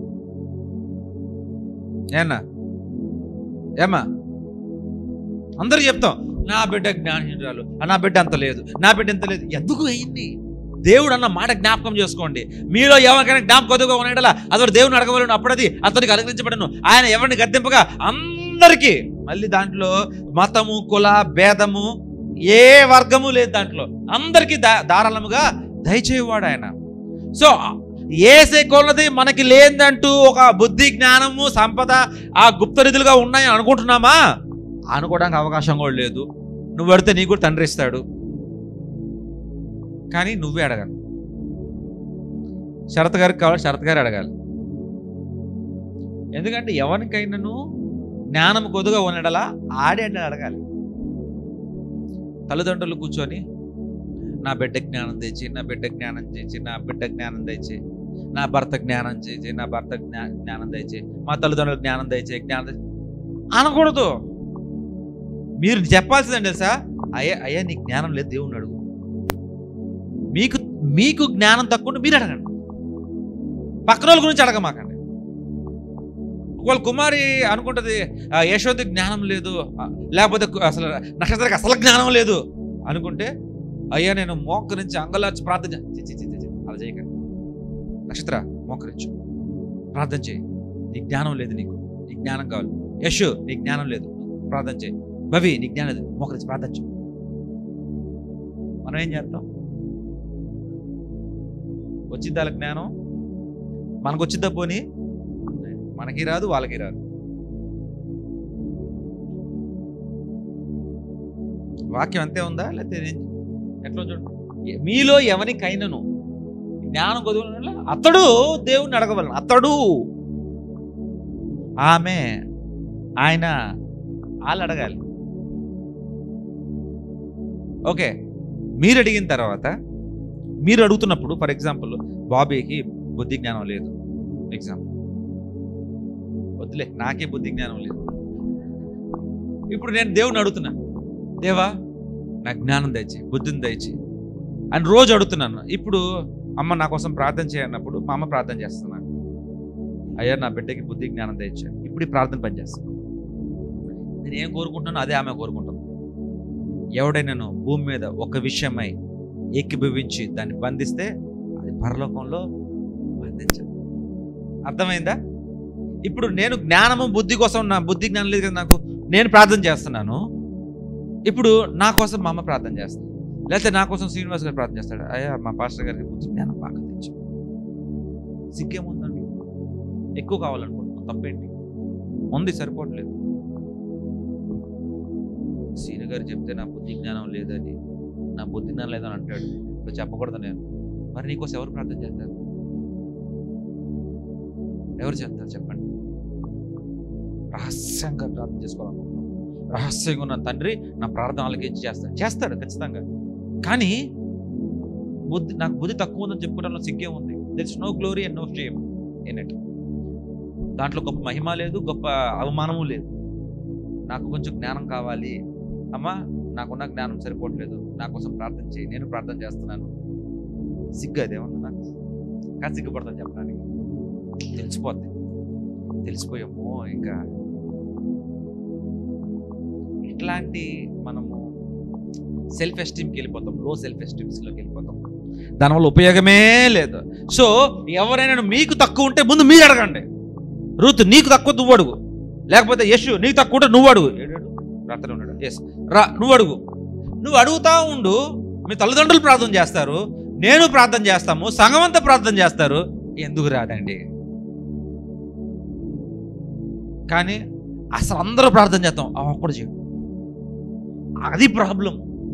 ఏమా అందరూ చెప్తాం, నా బిడ్డ జ్ఞానహీనురాలు, నా బిడ్డ అంత లేదు, నా బిడ్డ ఎంత లేదు. ఎందుకు అయింది? దేవుడు అన్న మాట జ్ఞాపకం చేసుకోండి. మీలో ఎవరికైనా జ్ఞాపకం ఉన్నాడలా అతడు దేవుని అడగవలను, అప్పుడు అది అతనికి అనుగ్రహించబడను. ఆయన ఎవరిని గద్దెంపగా అందరికీ, మళ్ళీ దాంట్లో మతము కుల భేదము ఏ వర్గము లేదు, దాంట్లో అందరికీ ధారాళముగా దయచేవాడు ఆయన. సో ఏసే కొన్నది మనకి లేదంటూ ఒక బుద్ధి జ్ఞానము సంపద ఆ గుప్త నిధులుగా ఉన్నాయని అనుకుంటున్నామా? అనుకోవడానికి అవకాశం కూడా లేదు. నువ్వు అడిగితే నీకు కూడా తండ్రి ఇస్తాడు, కానీ నువ్వే అడగాలి. శరత్ గారికి కావాలి, శరత్ గారు అడగాలి. ఎందుకంటే ఎవరికైనాను జ్ఞానం కొద్దుగా ఉండడలా ఆడే అడగాలి. తల్లిదండ్రులు కూర్చొని నా బిడ్డ జ్ఞానం తెచ్చి, నా బిడ్డ జ్ఞానం చేసి, నా బిడ్డ జ్ఞానం తెచ్చి, నా భర్త జ్ఞానం చేసి, నా భర్త జ్ఞానం తెచ్చి, మా తల్లిదండ్రులకు జ్ఞానం తెచ్చి, జ్ఞానం తెచ్చి అనకూడదు. మీరు చెప్పాల్సిందండి తెలుసా, అయ్యా నీకు జ్ఞానం లేదు, దేవుణ్ణి అడుగు. మీకు జ్ఞానం తక్కువ మీరు అడగండి, పక్కన వాళ్ళ గురించి అడగమాకండి. వాళ్ళ కుమారి అనుకుంటుంది యశోద జ్ఞానం లేదు, లేకపోతే అసలు నక్షత్రానికి అసలు జ్ఞానం లేదు అనుకుంటే, అయ్యా నేను మోకరించి అంగలార్చి ప్రార్థన అలా చేయకండి. నక్షత్ర మోకరించు, ప్రార్థన చేయి. నీ జ్ఞానం లేదు, నీకు జ్ఞానం కావాలి. యశు నీ జ్ఞానం లేదు, ప్రార్థన చేయి. భవి నీ జ్ఞానం లేదు, మోకరించి ప్రార్థన చేయి. మనం ఏం చేస్తాం? వచ్చిద్దా వాళ్ళ జ్ఞానం? మనకు వచ్చిద్దా? పోనీ మనకి రాదు, వాళ్ళకి రాదు. వాక్యం అంతే ఉందా లేకపోతే ఎట్లా చూడండి. మీలో ఎవరికైనాను జ్ఞానం కొద్దిగా అతడు దేవుణ్ణి అడగవలను. అతడు, ఆమె, ఆయన, వాళ్ళు అడగాలి. ఓకే, మీరు అడిగిన తర్వాత మీరు అడుగుతున్నప్పుడు, ఫర్ ఎగ్జాంపుల్ బాబీకి బుద్ధి జ్ఞానం లేదు, ఎగ్జాంపుల్ వద్దులే, నాకే బుద్ధి జ్ఞానం లేదు. ఇప్పుడు నేను దేవుణ్ణి అడుగుతున్నా, దేవా నాకు జ్ఞానం దయచి, బుద్ధిని దయచి అని రోజు అడుగుతున్నాను. ఇప్పుడు అమ్మ నా కోసం ప్రార్థన చేయన్నప్పుడు మా అమ్మ ప్రార్థన చేస్తున్నాను, అయ్యా నా బిడ్డకి బుద్ధి జ్ఞానం దయచాను. ఇప్పుడు ఈ ప్రార్థన పనిచేస్తాను. నేను ఏం కోరుకుంటున్నానో అదే ఆమె కోరుకుంటాను. ఎవడైనాను భూమి మీద ఒక విషయమై ఏకీభవించి దాన్ని బంధిస్తే అది పరలోకంలో బంధించదు. అర్థమైందా? ఇప్పుడు నేను జ్ఞానము బుద్ధి కోసం, నా బుద్ధి జ్ఞానం లేదు కదా నాకు, నేను ప్రార్థన చేస్తున్నాను. ఇప్పుడు నా కోసం మా అమ్మ ప్రార్థన చేస్తాను, లేకపోతే నా కోసం శ్రీనివాస్ గారు ప్రార్థన చేస్తాడు, అయ్యా మా పాస్టర్ గారికి బుద్ధి జ్ఞానం బాగా తెచ్చు. సిగ్గేముందండి? ఎక్కువ కావాలనుకుంటున్నాను, తప్పేంటి ఉంది? సరిపోవట్లేదు. శ్రీను గారు చెప్తే నా బుద్ధి జ్ఞానం లేదని, నా బుద్ధి జ్ఞానం లేదని అంటాడు. ఇప్పుడు చెప్పకూడదు నేను. మరి నీకోసం ఎవరు ప్రార్థన చేస్తారు? ఎవరు చేస్తారు చెప్పండి? రహస్యంగా ప్రార్థన చేసుకోవాలనుకుంటున్నాను. రహస్యంగా ఉన్న తండ్రి నా ప్రార్థన ఆలకించి చేస్తాడు ఖచ్చితంగా. కానీ నాకు బుద్ధి తక్కువ ఉందని చెప్పుకోవడంలో సిగ్గే ఉంది. There is no glory and no shame in it. దాంట్లో గొప్ప మహిమ లేదు, గొప్ప అవమానము లేదు. నాకు కొంచెం జ్ఞానం కావాలి అమ్మా, నాకున్న జ్ఞానం సరిపోవట్లేదు, నా కోసం ప్రార్థన చేయి, నేను ప్రార్థన చేస్తున్నాను. సిగ్గు అదేమన్నా నాకు? కానీ సిగ్గుపడతాను చెప్పడానికి. తెలిసిపోయాము ఇంకా. ఇట్లాంటి మనము సెల్ఫ్ ఎస్టీమ్కి వెళ్ళిపోతాం, లో సెల్ఫ్ ఎస్టీమ్స్లోకి వెళ్ళిపోతాం. దానివల్ల ఉపయోగమే లేదు. సో ఎవరైనా మీకు తక్కువ ఉంటే ముందు మీరు అడగండి. రూత్ నీకు తక్కువ నువ్వు అడుగు, లేకపోతే యశు నీకు తక్కువ ఉంటే నువ్వు అడుగు. ప్రార్థన ఉన్నాడు, ఎస్ రా నువ్వు అడుగు. నువ్వు అడుగుతా ఉండు. మీ తల్లిదండ్రులు ప్రార్థన చేస్తారు, నేను ప్రార్థన చేస్తాము, సంఘమంతా ప్రార్థన చేస్తారు. ఎందుకు రాదండి? కానీ అసలు అందరూ ప్రార్థన చేస్తాం, ఒక్కడు చేయడు. అది ప్రాబ్లం.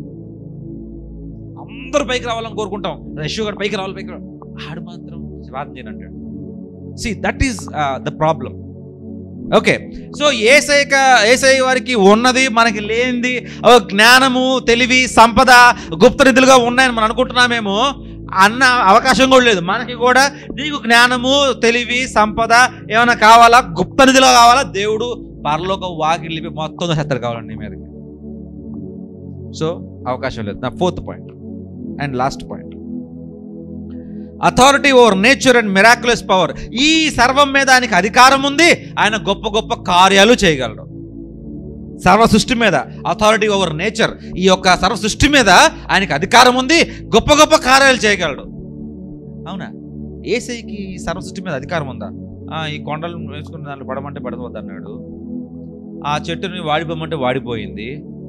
అందరూ పైకి రావాలని కోరుకుంటాం, యశు గారు పైకి రావాలి, ఆడు మాత్రం ప్రార్థన చేయను అంటాడు. See, that is the problem. Okay, so యేసయ్య వారికి ఉన్నది మనకి లేనిది జ్ఞానము, తెలివి, సంపద గుప్త నిధులుగా ఉన్నాయని మనం అనుకుంటున్నామేమో అన్న అవకాశం కూడా లేదు. మనకి కూడా నీకు జ్ఞానము, తెలివి, సంపద ఏమైనా కావాలా, గుప్త నిధులు కావాలా, దేవుడు పరలోక వాకిలి మొత్తం హెత్తరు కావాలండి నీ మీదకి. సో అవకాశం లేదు. నా 4th point and last point, authority over nature and miraculous power. ఈ సర్వం మీద ఆయనకి అధికారం ఉంది. ఆయన గొప్ప గొప్ప కార్యాలు చేయగలడు. సర్వ సృష్టి మీద అథారిటీ ఓవర్ నేచర్, ఈ యొక్క సర్వ సృష్టి మీద ఆయనకి అధికారం ఉంది, గొప్ప గొప్ప కార్యాలు చేయగలడు. అవునా? యేసయ్యకి సర్వ సృష్టి మీద అధికారం ఉందా? ఈ కొండలు వేసుకుని దాంట్లో పడమంటే పడవద్దు అన్నాడు. ఆ చెట్టుని వాడిపోమంటే వాడిపోయింది.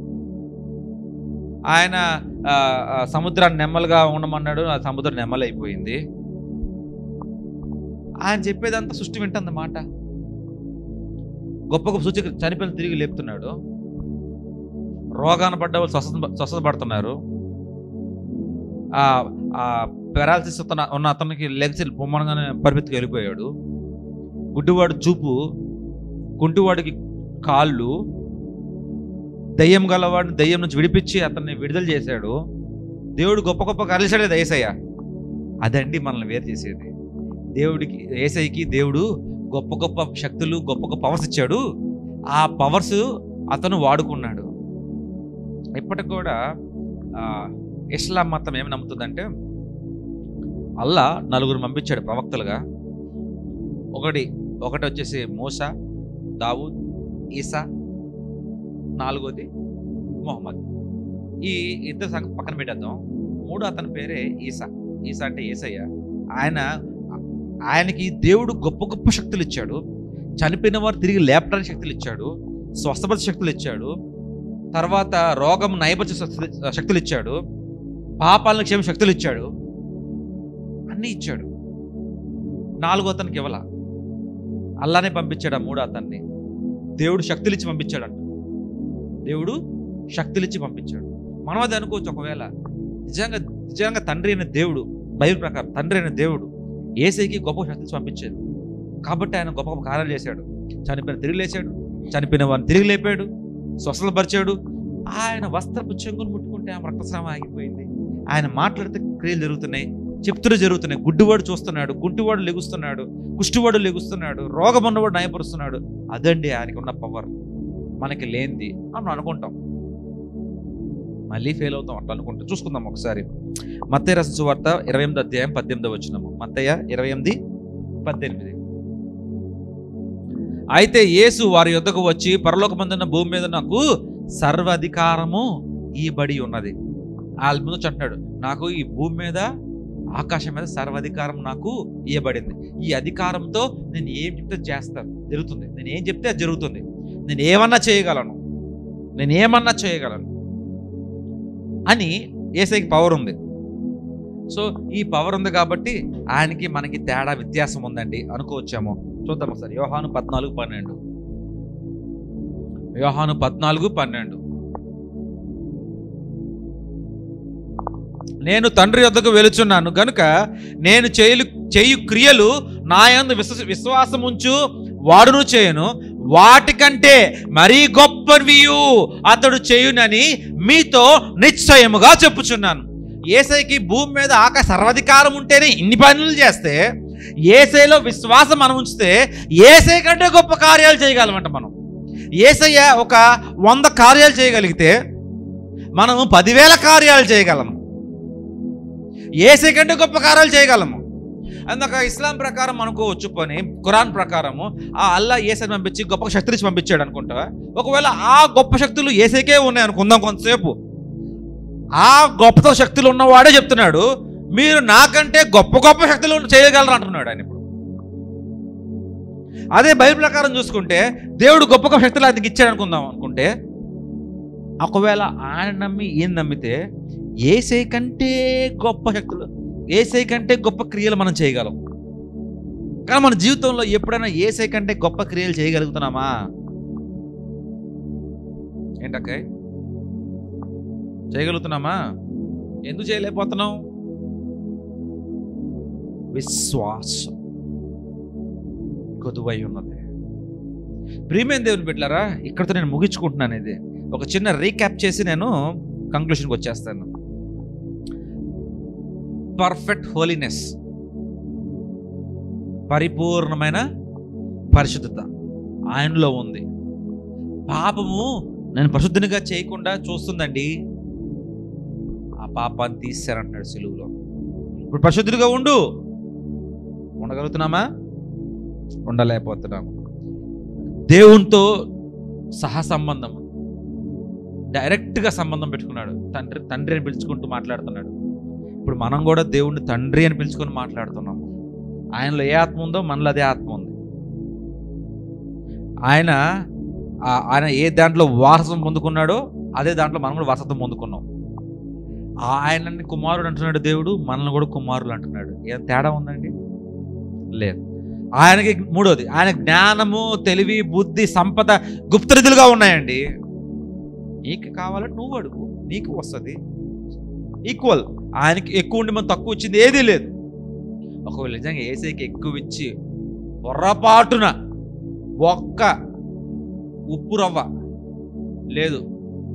ఆయన సముద్రాన్ని నెమ్మలుగా ఉండమన్నాడు, ఆ సముద్రం నెమ్మలైపోయింది. ఆయన చెప్పేదంతా సృష్టి వింటుంది మాట. గొప్ప గొప్ప సూచక చనిపోయిన తిరిగి లేపుతున్నాడు. రోగాన పడ్డ వాళ్ళు స్వస్థత పడుతున్నారు. పెరాలసిస్ ఉన్న అతనికి లెగ్స్ పొమ్మనగానే పరిమితికి వెళ్ళిపోయాడు. గుడ్డివాడు చూపు, కుంటివాడికి కాళ్ళు, దయ్యం గలవాడిని దయ్యం నుంచి విడిపించి అతన్ని విడుదల చేశాడు. దేవుడు గొప్ప గొప్ప కార్యాలు చేశాడు యేసయ్య. అదండి మనల్ని వేరు చేసేది. యేసయ్యకి దేవుడు గొప్ప గొప్ప శక్తులు, గొప్ప గొప్ప పవర్స్ ఇచ్చాడు. ఆ పవర్స్ అతను వాడుకున్నాడు. ఇప్పటికి కూడా ఇస్లాం మతం ఏమి నమ్ముతుందంటే, అల్లా 4 పంపించాడు ప్రవక్తలుగా. ఒకటి వచ్చేసి మూసా, దావూద్, ఈసా, 4వది మొహమ్మద్. ఈ ఇద్దరు సంగతి పక్కన పెట్టేద్దాం. 3 అతని పేరే ఈసా. ఈసా అంటే యేసయ్య. ఆయనకి దేవుడు గొప్ప గొప్ప శక్తులు ఇచ్చాడు. చనిపోయిన వారు తిరిగి లేపడానికి శక్తులు ఇచ్చాడు, స్వస్థపరిచే శక్తులు ఇచ్చాడు, తర్వాత రోగం నయపరిచే శక్తులు ఇచ్చాడు, పాపాలను క్షేమ శక్తులు ఇచ్చాడు, అన్నీ ఇచ్చాడు. 4 అతనికి ఇవ్వాల, అల్లానే పంపించాడు. 3 అతన్ని దేవుడు శక్తులు ఇచ్చి పంపించాడంట. దేవుడు శక్తులు ఇచ్చి పంపించాడు. మనం అది అనుకోవచ్చు, ఒకవేళ నిజంగా తండ్రి అయిన దేవుడు, బైబిల్ ప్రకారం తండ్రి అయిన దేవుడు యేసయ్యకి గొప్ప శక్తులు పంపించాడు కాబట్టి ఆయన గొప్ప గొప్ప కార్యాలు చేశాడు. చనిపోయిన తిరిగి లేచాడు, చనిపోయిన వారిని తిరిగి లేపాడు, స్వస్థపరిచాడు. ఆయన వస్త్రపు చెంగును ముట్టుకుంటే ఆమె రక్తస్రావం ఆగిపోయింది. ఆయన మాట్లాడితే క్రియలు జరుగుతున్నాయి, చెప్తులు జరుగుతున్నాయి. గుడ్డివాడు చూస్తున్నాడు, కుంటివాడు లెగుస్తున్నాడు, కుష్టివాడు లెగుస్తున్నాడు, రోగం ఉన్నవాడు నయపరుస్తున్నాడు. అదండి ఆయనకి ఉన్న పవర్. మనకి లేనిది అని అనుకుంటాం, మళ్ళీ ఫెయిల్ అవుతాం అట్లా అనుకుంటాం. చూసుకుందాం ఒకసారి. మత్తయి రాసిన సువార్త 28వ అధ్యాయం 18వ వచనము. మత్తయి 28:18. అయితే యేసు వారి యొద్దకు వచ్చి, పరలోకమందున్న భూమి మీద నాకు సర్వాధికారము ఇవ్వబడి ఉన్నది. వాళ్ళ ముందు అంటున్నాడు, నాకు ఈ భూమి మీద ఆకాశం మీద సర్వాధికారం నాకు ఇవ్వబడింది. ఈ అధికారంతో నేను ఏం చెప్తే చేస్తాను, జరుగుతుంది. నేను ఏం చెప్తే అది జరుగుతుంది. నేను ఏమన్నా చేయగలను అని యేసయ్యకి పవర్ ఉంది. సో ఈ పవర్ ఉంది కాబట్టి ఆయనకి మనకి తేడా, వ్యత్యాసం ఉందండి అనుకోవచ్చాము. చూద్దాం ఒకసారి. యోహాను 14:12. యోహాను 14:12. నేను తండ్రి యొద్దకు వెలుచున్నాను గనుక నేను చేయు క్రియలు నా యందు విశ్వాసముంచు వాడును చేయను, వాటికంటే మరీ గొప్పవియు అతడు చేయునని మీతో నిశ్చయముగా చెప్పుచున్నాను. యేసయ్యకి భూమి మీద ఆకాశ సర్వాధికారం ఉంటేనే ఇన్ని పనులు చేస్తే, యేసయ్యలో విశ్వాసం మనం ఉంచితే యేసయ్య కంటే గొప్ప కార్యాలు చేయగలమంట. మనం యేసయ్య ఒక 100 కార్యాలు చేయగలిగితే మనము 10,000 కార్యాలు చేయగలము. యేసయ్య కంటే గొప్ప కార్యాలు చేయగలము. అందుక ఇస్లాం ప్రకారం అనుకోవచ్చు, పని ఖురాన్ ప్రకారము ఆ అల్లా యేసయ్యని పంపించి గొప్ప శక్తులు ఇచ్చి పంపించాడు అనుకుంటా. ఒకవేళ ఆ గొప్ప శక్తులు యేసయ్యకే ఉన్నాయి అనుకుందాం కొంతసేపు. ఆ గొప్ప శక్తులు ఉన్నవాడే చెప్తున్నాడు, మీరు నాకంటే గొప్ప గొప్ప శక్తులు చేయగలరు అంటున్నాడు ఆయన. ఇప్పుడు అదే బైబిల్ ప్రకారం చూసుకుంటే దేవుడు గొప్ప గొప్ప శక్తులు ఆయనకి ఇచ్చాడు అనుకుంటే, ఒకవేళ ఆయన నమ్మి ఈయన నమ్మితే యేసయ్య కంటే గొప్ప శక్తులు, యేసయ్య కంటే గొప్ప క్రియలు మనం చేయగలం. కానీ మన జీవితంలో ఎప్పుడైనా యేసయ్య కంటే గొప్ప క్రియలు చేయగలుగుతున్నామా? ఏంటక్కాయ్, చేయగలుగుతున్నామా? ఎందుకు చేయలేకపోతున్నాం? విశ్వాసం కొదువై ఉన్నది. ప్రియమైన దేవుని బిడ్డలారా, ఇక్కడితో నేను ముగించుకుంటున్నాను. ఇది ఒక చిన్న రీక్యాప్ చేసి నేను కంక్లూషన్కి వచ్చేస్తాను. పర్ఫెక్ట్ హోలీనెస్, పరిపూర్ణమైన పరిశుద్ధత ఆయనలో ఉంది. పాపము నేను పరిశుద్ధినిగా చేయకుండా చూస్తుందండి. ఆ పాపాన్ని తీశారంటున్నాడు సిలువలో. ఇప్పుడు పరిశుద్ధుడిగా ఉండగలుగుతున్నామా? ఉండలేకపోతున్నాము. దేవునితో సహా సంబంధం, డైరెక్ట్గా సంబంధం పెట్టుకున్నాడు. తండ్రి అని పిలుచుకుంటూ మాట్లాడుతున్నాడు. ఇప్పుడు మనం కూడా దేవుణ్ణి తండ్రి అని పిలుచుకొని మాట్లాడుతున్నాము. ఆయనలో ఏ ఆత్మ ఉందో మనలో అదే ఆత్మ ఉంది. ఆయన ఏ దాంట్లో వారసత్వం పొందుకున్నాడో అదే దాంట్లో మనం కూడా వారసత్వం పొందుకున్నాం. ఆయనని కుమారుడు అంటున్నాడు దేవుడు, మనల్ని కూడా కుమారులు అంటున్నాడు. ఏం తేడా ఉందండి? లేదు. ఆయనకి మూడోది, ఆయన జ్ఞానము, తెలివి, బుద్ధి, సంపద గుప్తనిధులుగా ఉన్నాయండి. నీకు కావాలంటే నువ్వు అడుగు, నీకు వస్తుంది. ఈక్వల్. ఆయనకి ఎక్కువ ఉండి మనం తక్కువ ఇచ్చింది ఏదీ లేదు. ఒకవేళ నిజంగా యేసయ్యకి ఎక్కువ ఇచ్చి పొర్రపాటున ఒక్క ఉప్పు రవ్వ లేదు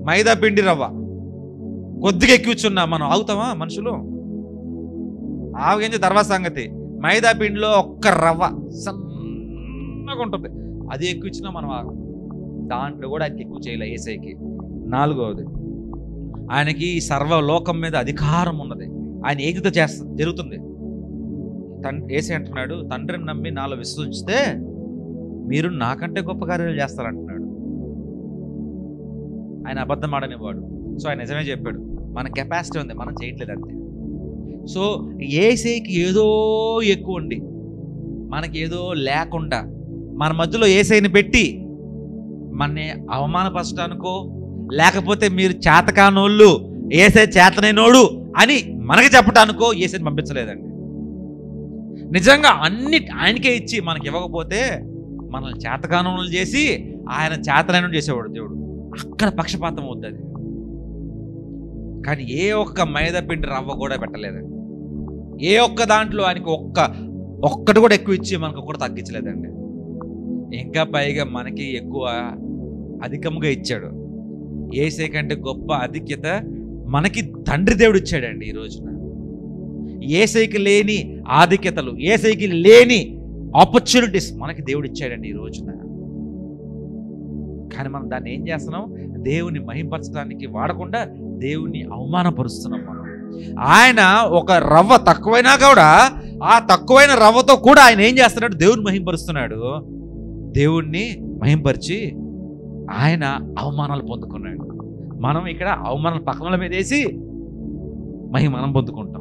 మైదా పిండి రవ్వ కొద్దిగా ఎక్కించున్నా మనం ఆగుతామా? మనుషులు ఆవగించే తర్వాత సంగతి. మైదా పిండిలో ఒక్క రవ్వ సన్నగా ఉంటుంది, అది ఎక్కువచ్చినా మనం ఆగం. దాంట్లో కూడా ఆయనకి ఎక్కువ చేయలే యేసయ్యకి. 4వది, ఆయనకి ఈ సర్వలోకం మీద అధికారం ఉన్నది. ఆయన ఏదితో జరుగుతుంది. యేసయ్య అంటున్నాడు, తండ్రిని నమ్మి నాలో విశ్వసిస్తే మీరు నాకంటే గొప్ప కార్యాలు చేస్తారంటున్నాడు. ఆయన అబద్ధం ఆడనివాడు. సో ఆయన నిజమే చెప్పాడు. మన కెపాసిటీ ఉంది, మనం చేయట్లేదు అంతే. సో యేసయ్యకి ఏదో ఎక్కువ ఉండి మనకి ఏదో లేకుండా మన మధ్యలో యేసయ్యని పెట్టి మనని అవమానపరచడానికో, లేకపోతే మీరు చేతకానోళ్ళు యేసయ్య చేతనైనోడు అని మనకి చెప్పడానికో యేసయ్యని పంపించలేదండి. నిజంగా అన్ని ఆయనకే ఇచ్చి మనకి ఇవ్వకపోతే మనల్ని చేతకానోళ్ళు చేసి ఆయన చేతనైనోడు చేసేవాడు దేవుడు. అక్కడ పక్షపాతం అవుతుంది. కానీ ఏ ఒక్క మైదా పిండి రవ్వ కూడా పెట్టలేదండి. ఏ ఒక్క దాంట్లో ఆయనకి ఒక్కటి కూడా ఎక్కువ ఇచ్చి మనకు కూడా తగ్గించలేదండి. ఇంకా పైగా మనకి ఎక్కువ అధికంగా ఇచ్చాడు. యేసయ్య కంటే గొప్ప ఆధిక్యత మనకి తండ్రి దేవుడు ఇచ్చాడండి. ఈ రోజున యేసయ్యకి లేని ఆధిక్యతలు, యేసయ్యకి లేని ఆపర్చునిటీస్ మనకి దేవుడు ఇచ్చాడండి ఈ రోజున. కానీ మనం దాన్ని ఏం చేస్తున్నాం? దేవుని మహింపరచడానికి వాడకుండా దేవుని అవమానపరుస్తున్నాం మనం. ఆయన ఒక రవ్వ తక్కువైనా కూడా ఆ తక్కువైన రవ్వతో కూడా ఆయన ఏం చేస్తున్నాడు? దేవుని మహింపరుస్తున్నాడు. దేవుణ్ణి మహింపరిచి ఆయన అవమానాలు పొందుకున్నాడు. మనం ఇక్కడ అవమానాలు పక్కన మీద వేసి మనం పొందుకుంటాం.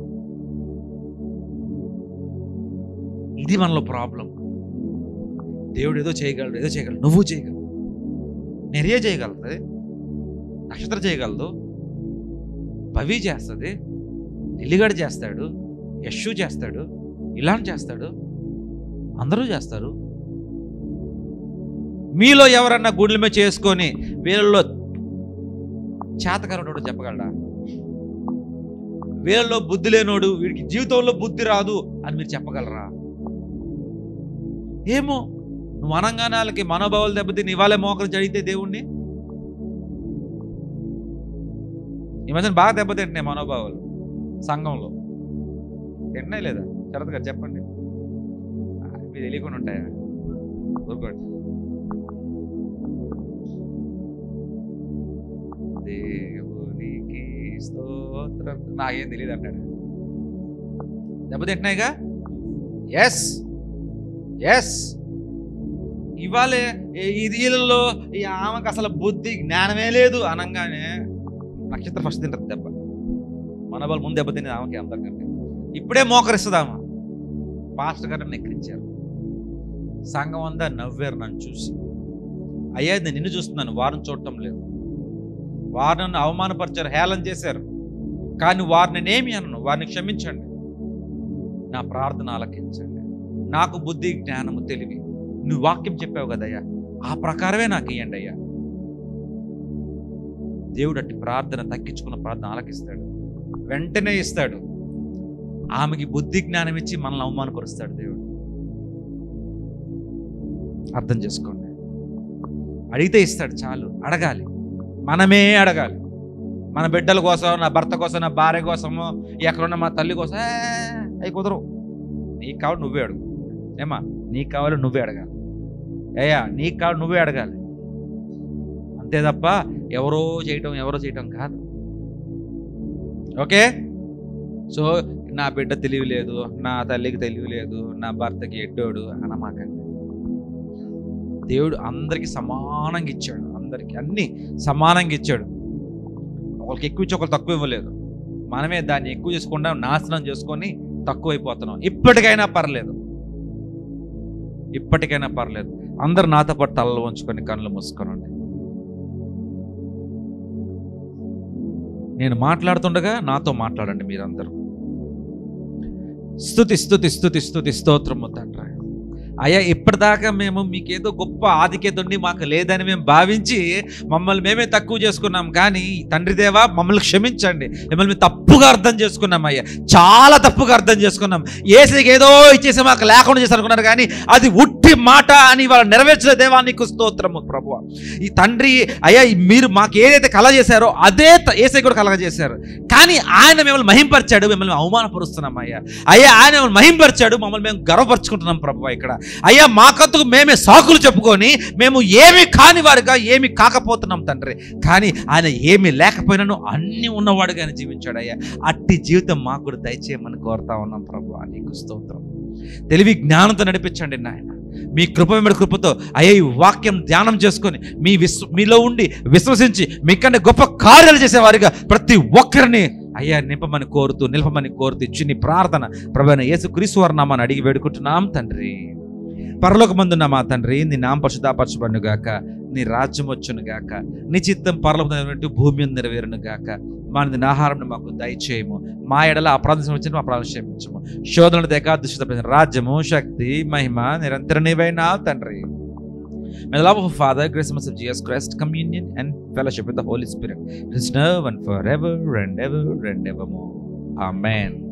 ఇది మనలో ప్రాబ్లం. దేవుడు ఏదో చేయగలడు, నువ్వు చేయగలవు. నెరియే చేయగలుగుతుంది, నక్షత్రం చేయగలదు, పవి చేస్తుంది, లిల్లిగడ చేస్తాడు, యశు చేస్తాడు, ఇలాంటి చేస్తాడు, అందరూ చేస్తారు. మీలో ఎవరన్నా గుండెల మీద చేసుకొని వీళ్ళలో చేతకానోడు చెప్పగలడా? వీళ్ళలో బుద్ధి లేనోడు, వీడికి జీవితంలో బుద్ధి రాదు అని మీరు చెప్పగలరా? ఏమో, నువ్వు అనంగానే వాళ్ళకి మనోభావాలు దెబ్బతిని ఇవాళే మోకలు జరిగితే దేవుణ్ణి ఈ మధ్యన బాగా దెబ్బతింటున్నాయి మనోభావాలు సంఘంలో. తింటున్నాయి లేదా? శరత్ గారు చెప్పండి. మీరు తెలియకుండా ఉంటాయా? ఊరుకోండి. దేవునికి స్తోత్రం. నాకేం తెలియదు అంటాడు. దెబ్బతింటున్నాయిగా. Yes yes. ఇవాళ వీళ్ళలో ఆమెకు అసలు బుద్ధి జ్ఞానమే లేదు అనగానే నక్షత్రం ఫస్ట్ తింటుంది దెబ్బ. మన వాళ్ళు ముందు దెబ్బ తినేది ఆమెకి అందరికంటే. ఇప్పుడే మోకరిస్తుంది ఆమె. పాస్టర్ గారిని ఎక్కిరించారు. సంఘం అంతా నవ్వారు నన్ను చూసి. అయ్యా నేను నిన్ను చూస్తున్నాను, వారిని చూడటం లేదు. వారు నన్ను అవమానపరిచారు, హేళన చేశారు. కానీ వారిని నేమి అనను, వారిని క్షమించండి. నా ప్రార్థన ఆలకించండి. నాకు బుద్ధి జ్ఞానము తెలివి నువ్వు వాక్యం చెప్పావు కదయ్యా, ఆ ప్రకారమే నాకు ఇయ్యండి అయ్యా. దేవుడు అట్టి ప్రార్థన, తగ్గించుకున్న ప్రార్థన ఆలకిస్తాడు, వెంటనే ఇస్తాడు. ఆమెకి బుద్ధి జ్ఞానం ఇచ్చి మనల్ని అవమానపరుస్తాడు దేవుడు. అర్థం చేసుకోండి. అడిగితే ఇస్తాడు, చాలు. అడగాలి, మనమే అడగాలి. మన బిడ్డల కోసం, నా భర్త కోసం, నా భార్య కోసము, ఎక్కడున్న మా తల్లి కోసం అవి కుదరవు. నీకు కావాలి నువ్వే అడుగు. ఏమా, నీకు కావాలి నువ్వే అడగాలి. అయ్యా నీకు కావాలి నువ్వే అడగాలి. అంతే తప్ప ఎవరో చేయటం కాదు. ఓకే. సో నా బిడ్డ తెలివి లేదు, నా తల్లికి తెలివి లేదు, నా భర్తకి ఎడ్డోడు అనమాకండి. దేవుడు అందరికి సమానంగా ఇచ్చాడు. అందరికి అన్ని సమానంగా ఇచ్చాడు. ఒకరికి ఎక్కువ ఇచ్చి ఒకరు తక్కువ ఇవ్వలేదు. మనమే దాన్ని ఎక్కువ చేసుకుండా నాశనం చేసుకొని తక్కువైపోతున్నాం. ఇప్పటికైనా పర్లేదు. అందరు నాతో పాటు తలలు ఉంచుకొని కళ్ళు మూసుకోనండి. నేను మాట్లాడుతుండగా నాతో మాట్లాడండి మీరందరూ. స్తుతి స్తోత్రము తండ్రి. అయ్యా ఇప్పటిదాకా మేము మీకేదో గొప్ప ఆధిక్యత ఉండి మాకు లేదని మేము భావించి మమ్మల్ని మేమే తక్కువ చేసుకున్నాం, కానీ తండ్రి దేవా మమ్మల్ని క్షమించండి, మిమ్మల్ని మేము తప్పుగా అర్థం చేసుకున్నాం అయ్యా, చాలా తప్పుగా అర్థం చేసుకున్నాం. యేసుకి ఏదో ఇచ్చేసి మాకు లేకుండా చేసి అనుకున్నారు, కానీ అది ఉట్టి మాట అని వాళ్ళు నెరవేర్చిన దేవా నీకు స్తోత్రము ప్రభువా. ఈ తండ్రి అయ్యా మీరు మాకు ఏదైతే కలగ చేశారో అదే యేసయ్య కూడా కలగ చేశారు, కానీ ఆయన మిమ్మల్ని మహింపరిచాడు, మిమ్మల్ని అవమానపరుస్తున్నాం అయ్యా. అయ్యా ఆయన మిమ్మల్ని మహింపరిచాడు, మమ్మల్ని మేము గర్వపరుచుకుంటున్నాం ప్రభువా. ఇక్కడ అయ్యా మాకంతకు మేమే సాకులు చెప్పుకొని మేము ఏమి కాని వారుగా ఏమి కాకపోతున్నాం తండ్రి, కానీ ఆయన ఏమి లేకపోయినాను అన్ని ఉన్నవాడుగా ఆయన జీవించాడు అయ్యా. అట్టి జీవితం మాకు కూడా దయచేయమని కోరుతా ఉన్నాం ప్రభువా. నీకు స్తోత్రం. తెలివి జ్ఞానంతో నడిపించండి నాయన, మీ కృప వెంబడి కృపతో అయ్యా ఈ వాక్యం ధ్యానం చేసుకొని మీలో ఉండి విశ్వసించి మీకంటే గొప్ప కార్యాలు చేసేవారిగా ప్రతి ఒక్కరిని అయ్యా నింపమని కోరుతూ నిలపమని కోరుతూ ఇచ్చి నీ ప్రార్థన ప్రభువైన యేసుక్రీస్తు వారి నామమున అడిగి వేడుకుంటున్నాం తండ్రి. పరలోకమందున్న మా తండ్రి, నీ నామం పరిశుద్ధపరచబడును గాక, నీ రాజ్యం వచ్చును గాక, నీ చిత్తం పరలోకమందు భూమి మీద నెరవేరును గాక. మన ఆహారం మాకు దయచేయము, మా ఎడల అపరాధం వచ్చిన మా అపరాధం క్షమించము, శోధనలు దేక దుష్ట రాజ్యము శక్తి మహిమ నిరంతర నీవైనా తండ్రి. May the love of Father, grace and mercy of Jesus Christ, communion and fellowship with the Holy Spirit is now and forever and ever and evermore. Amen.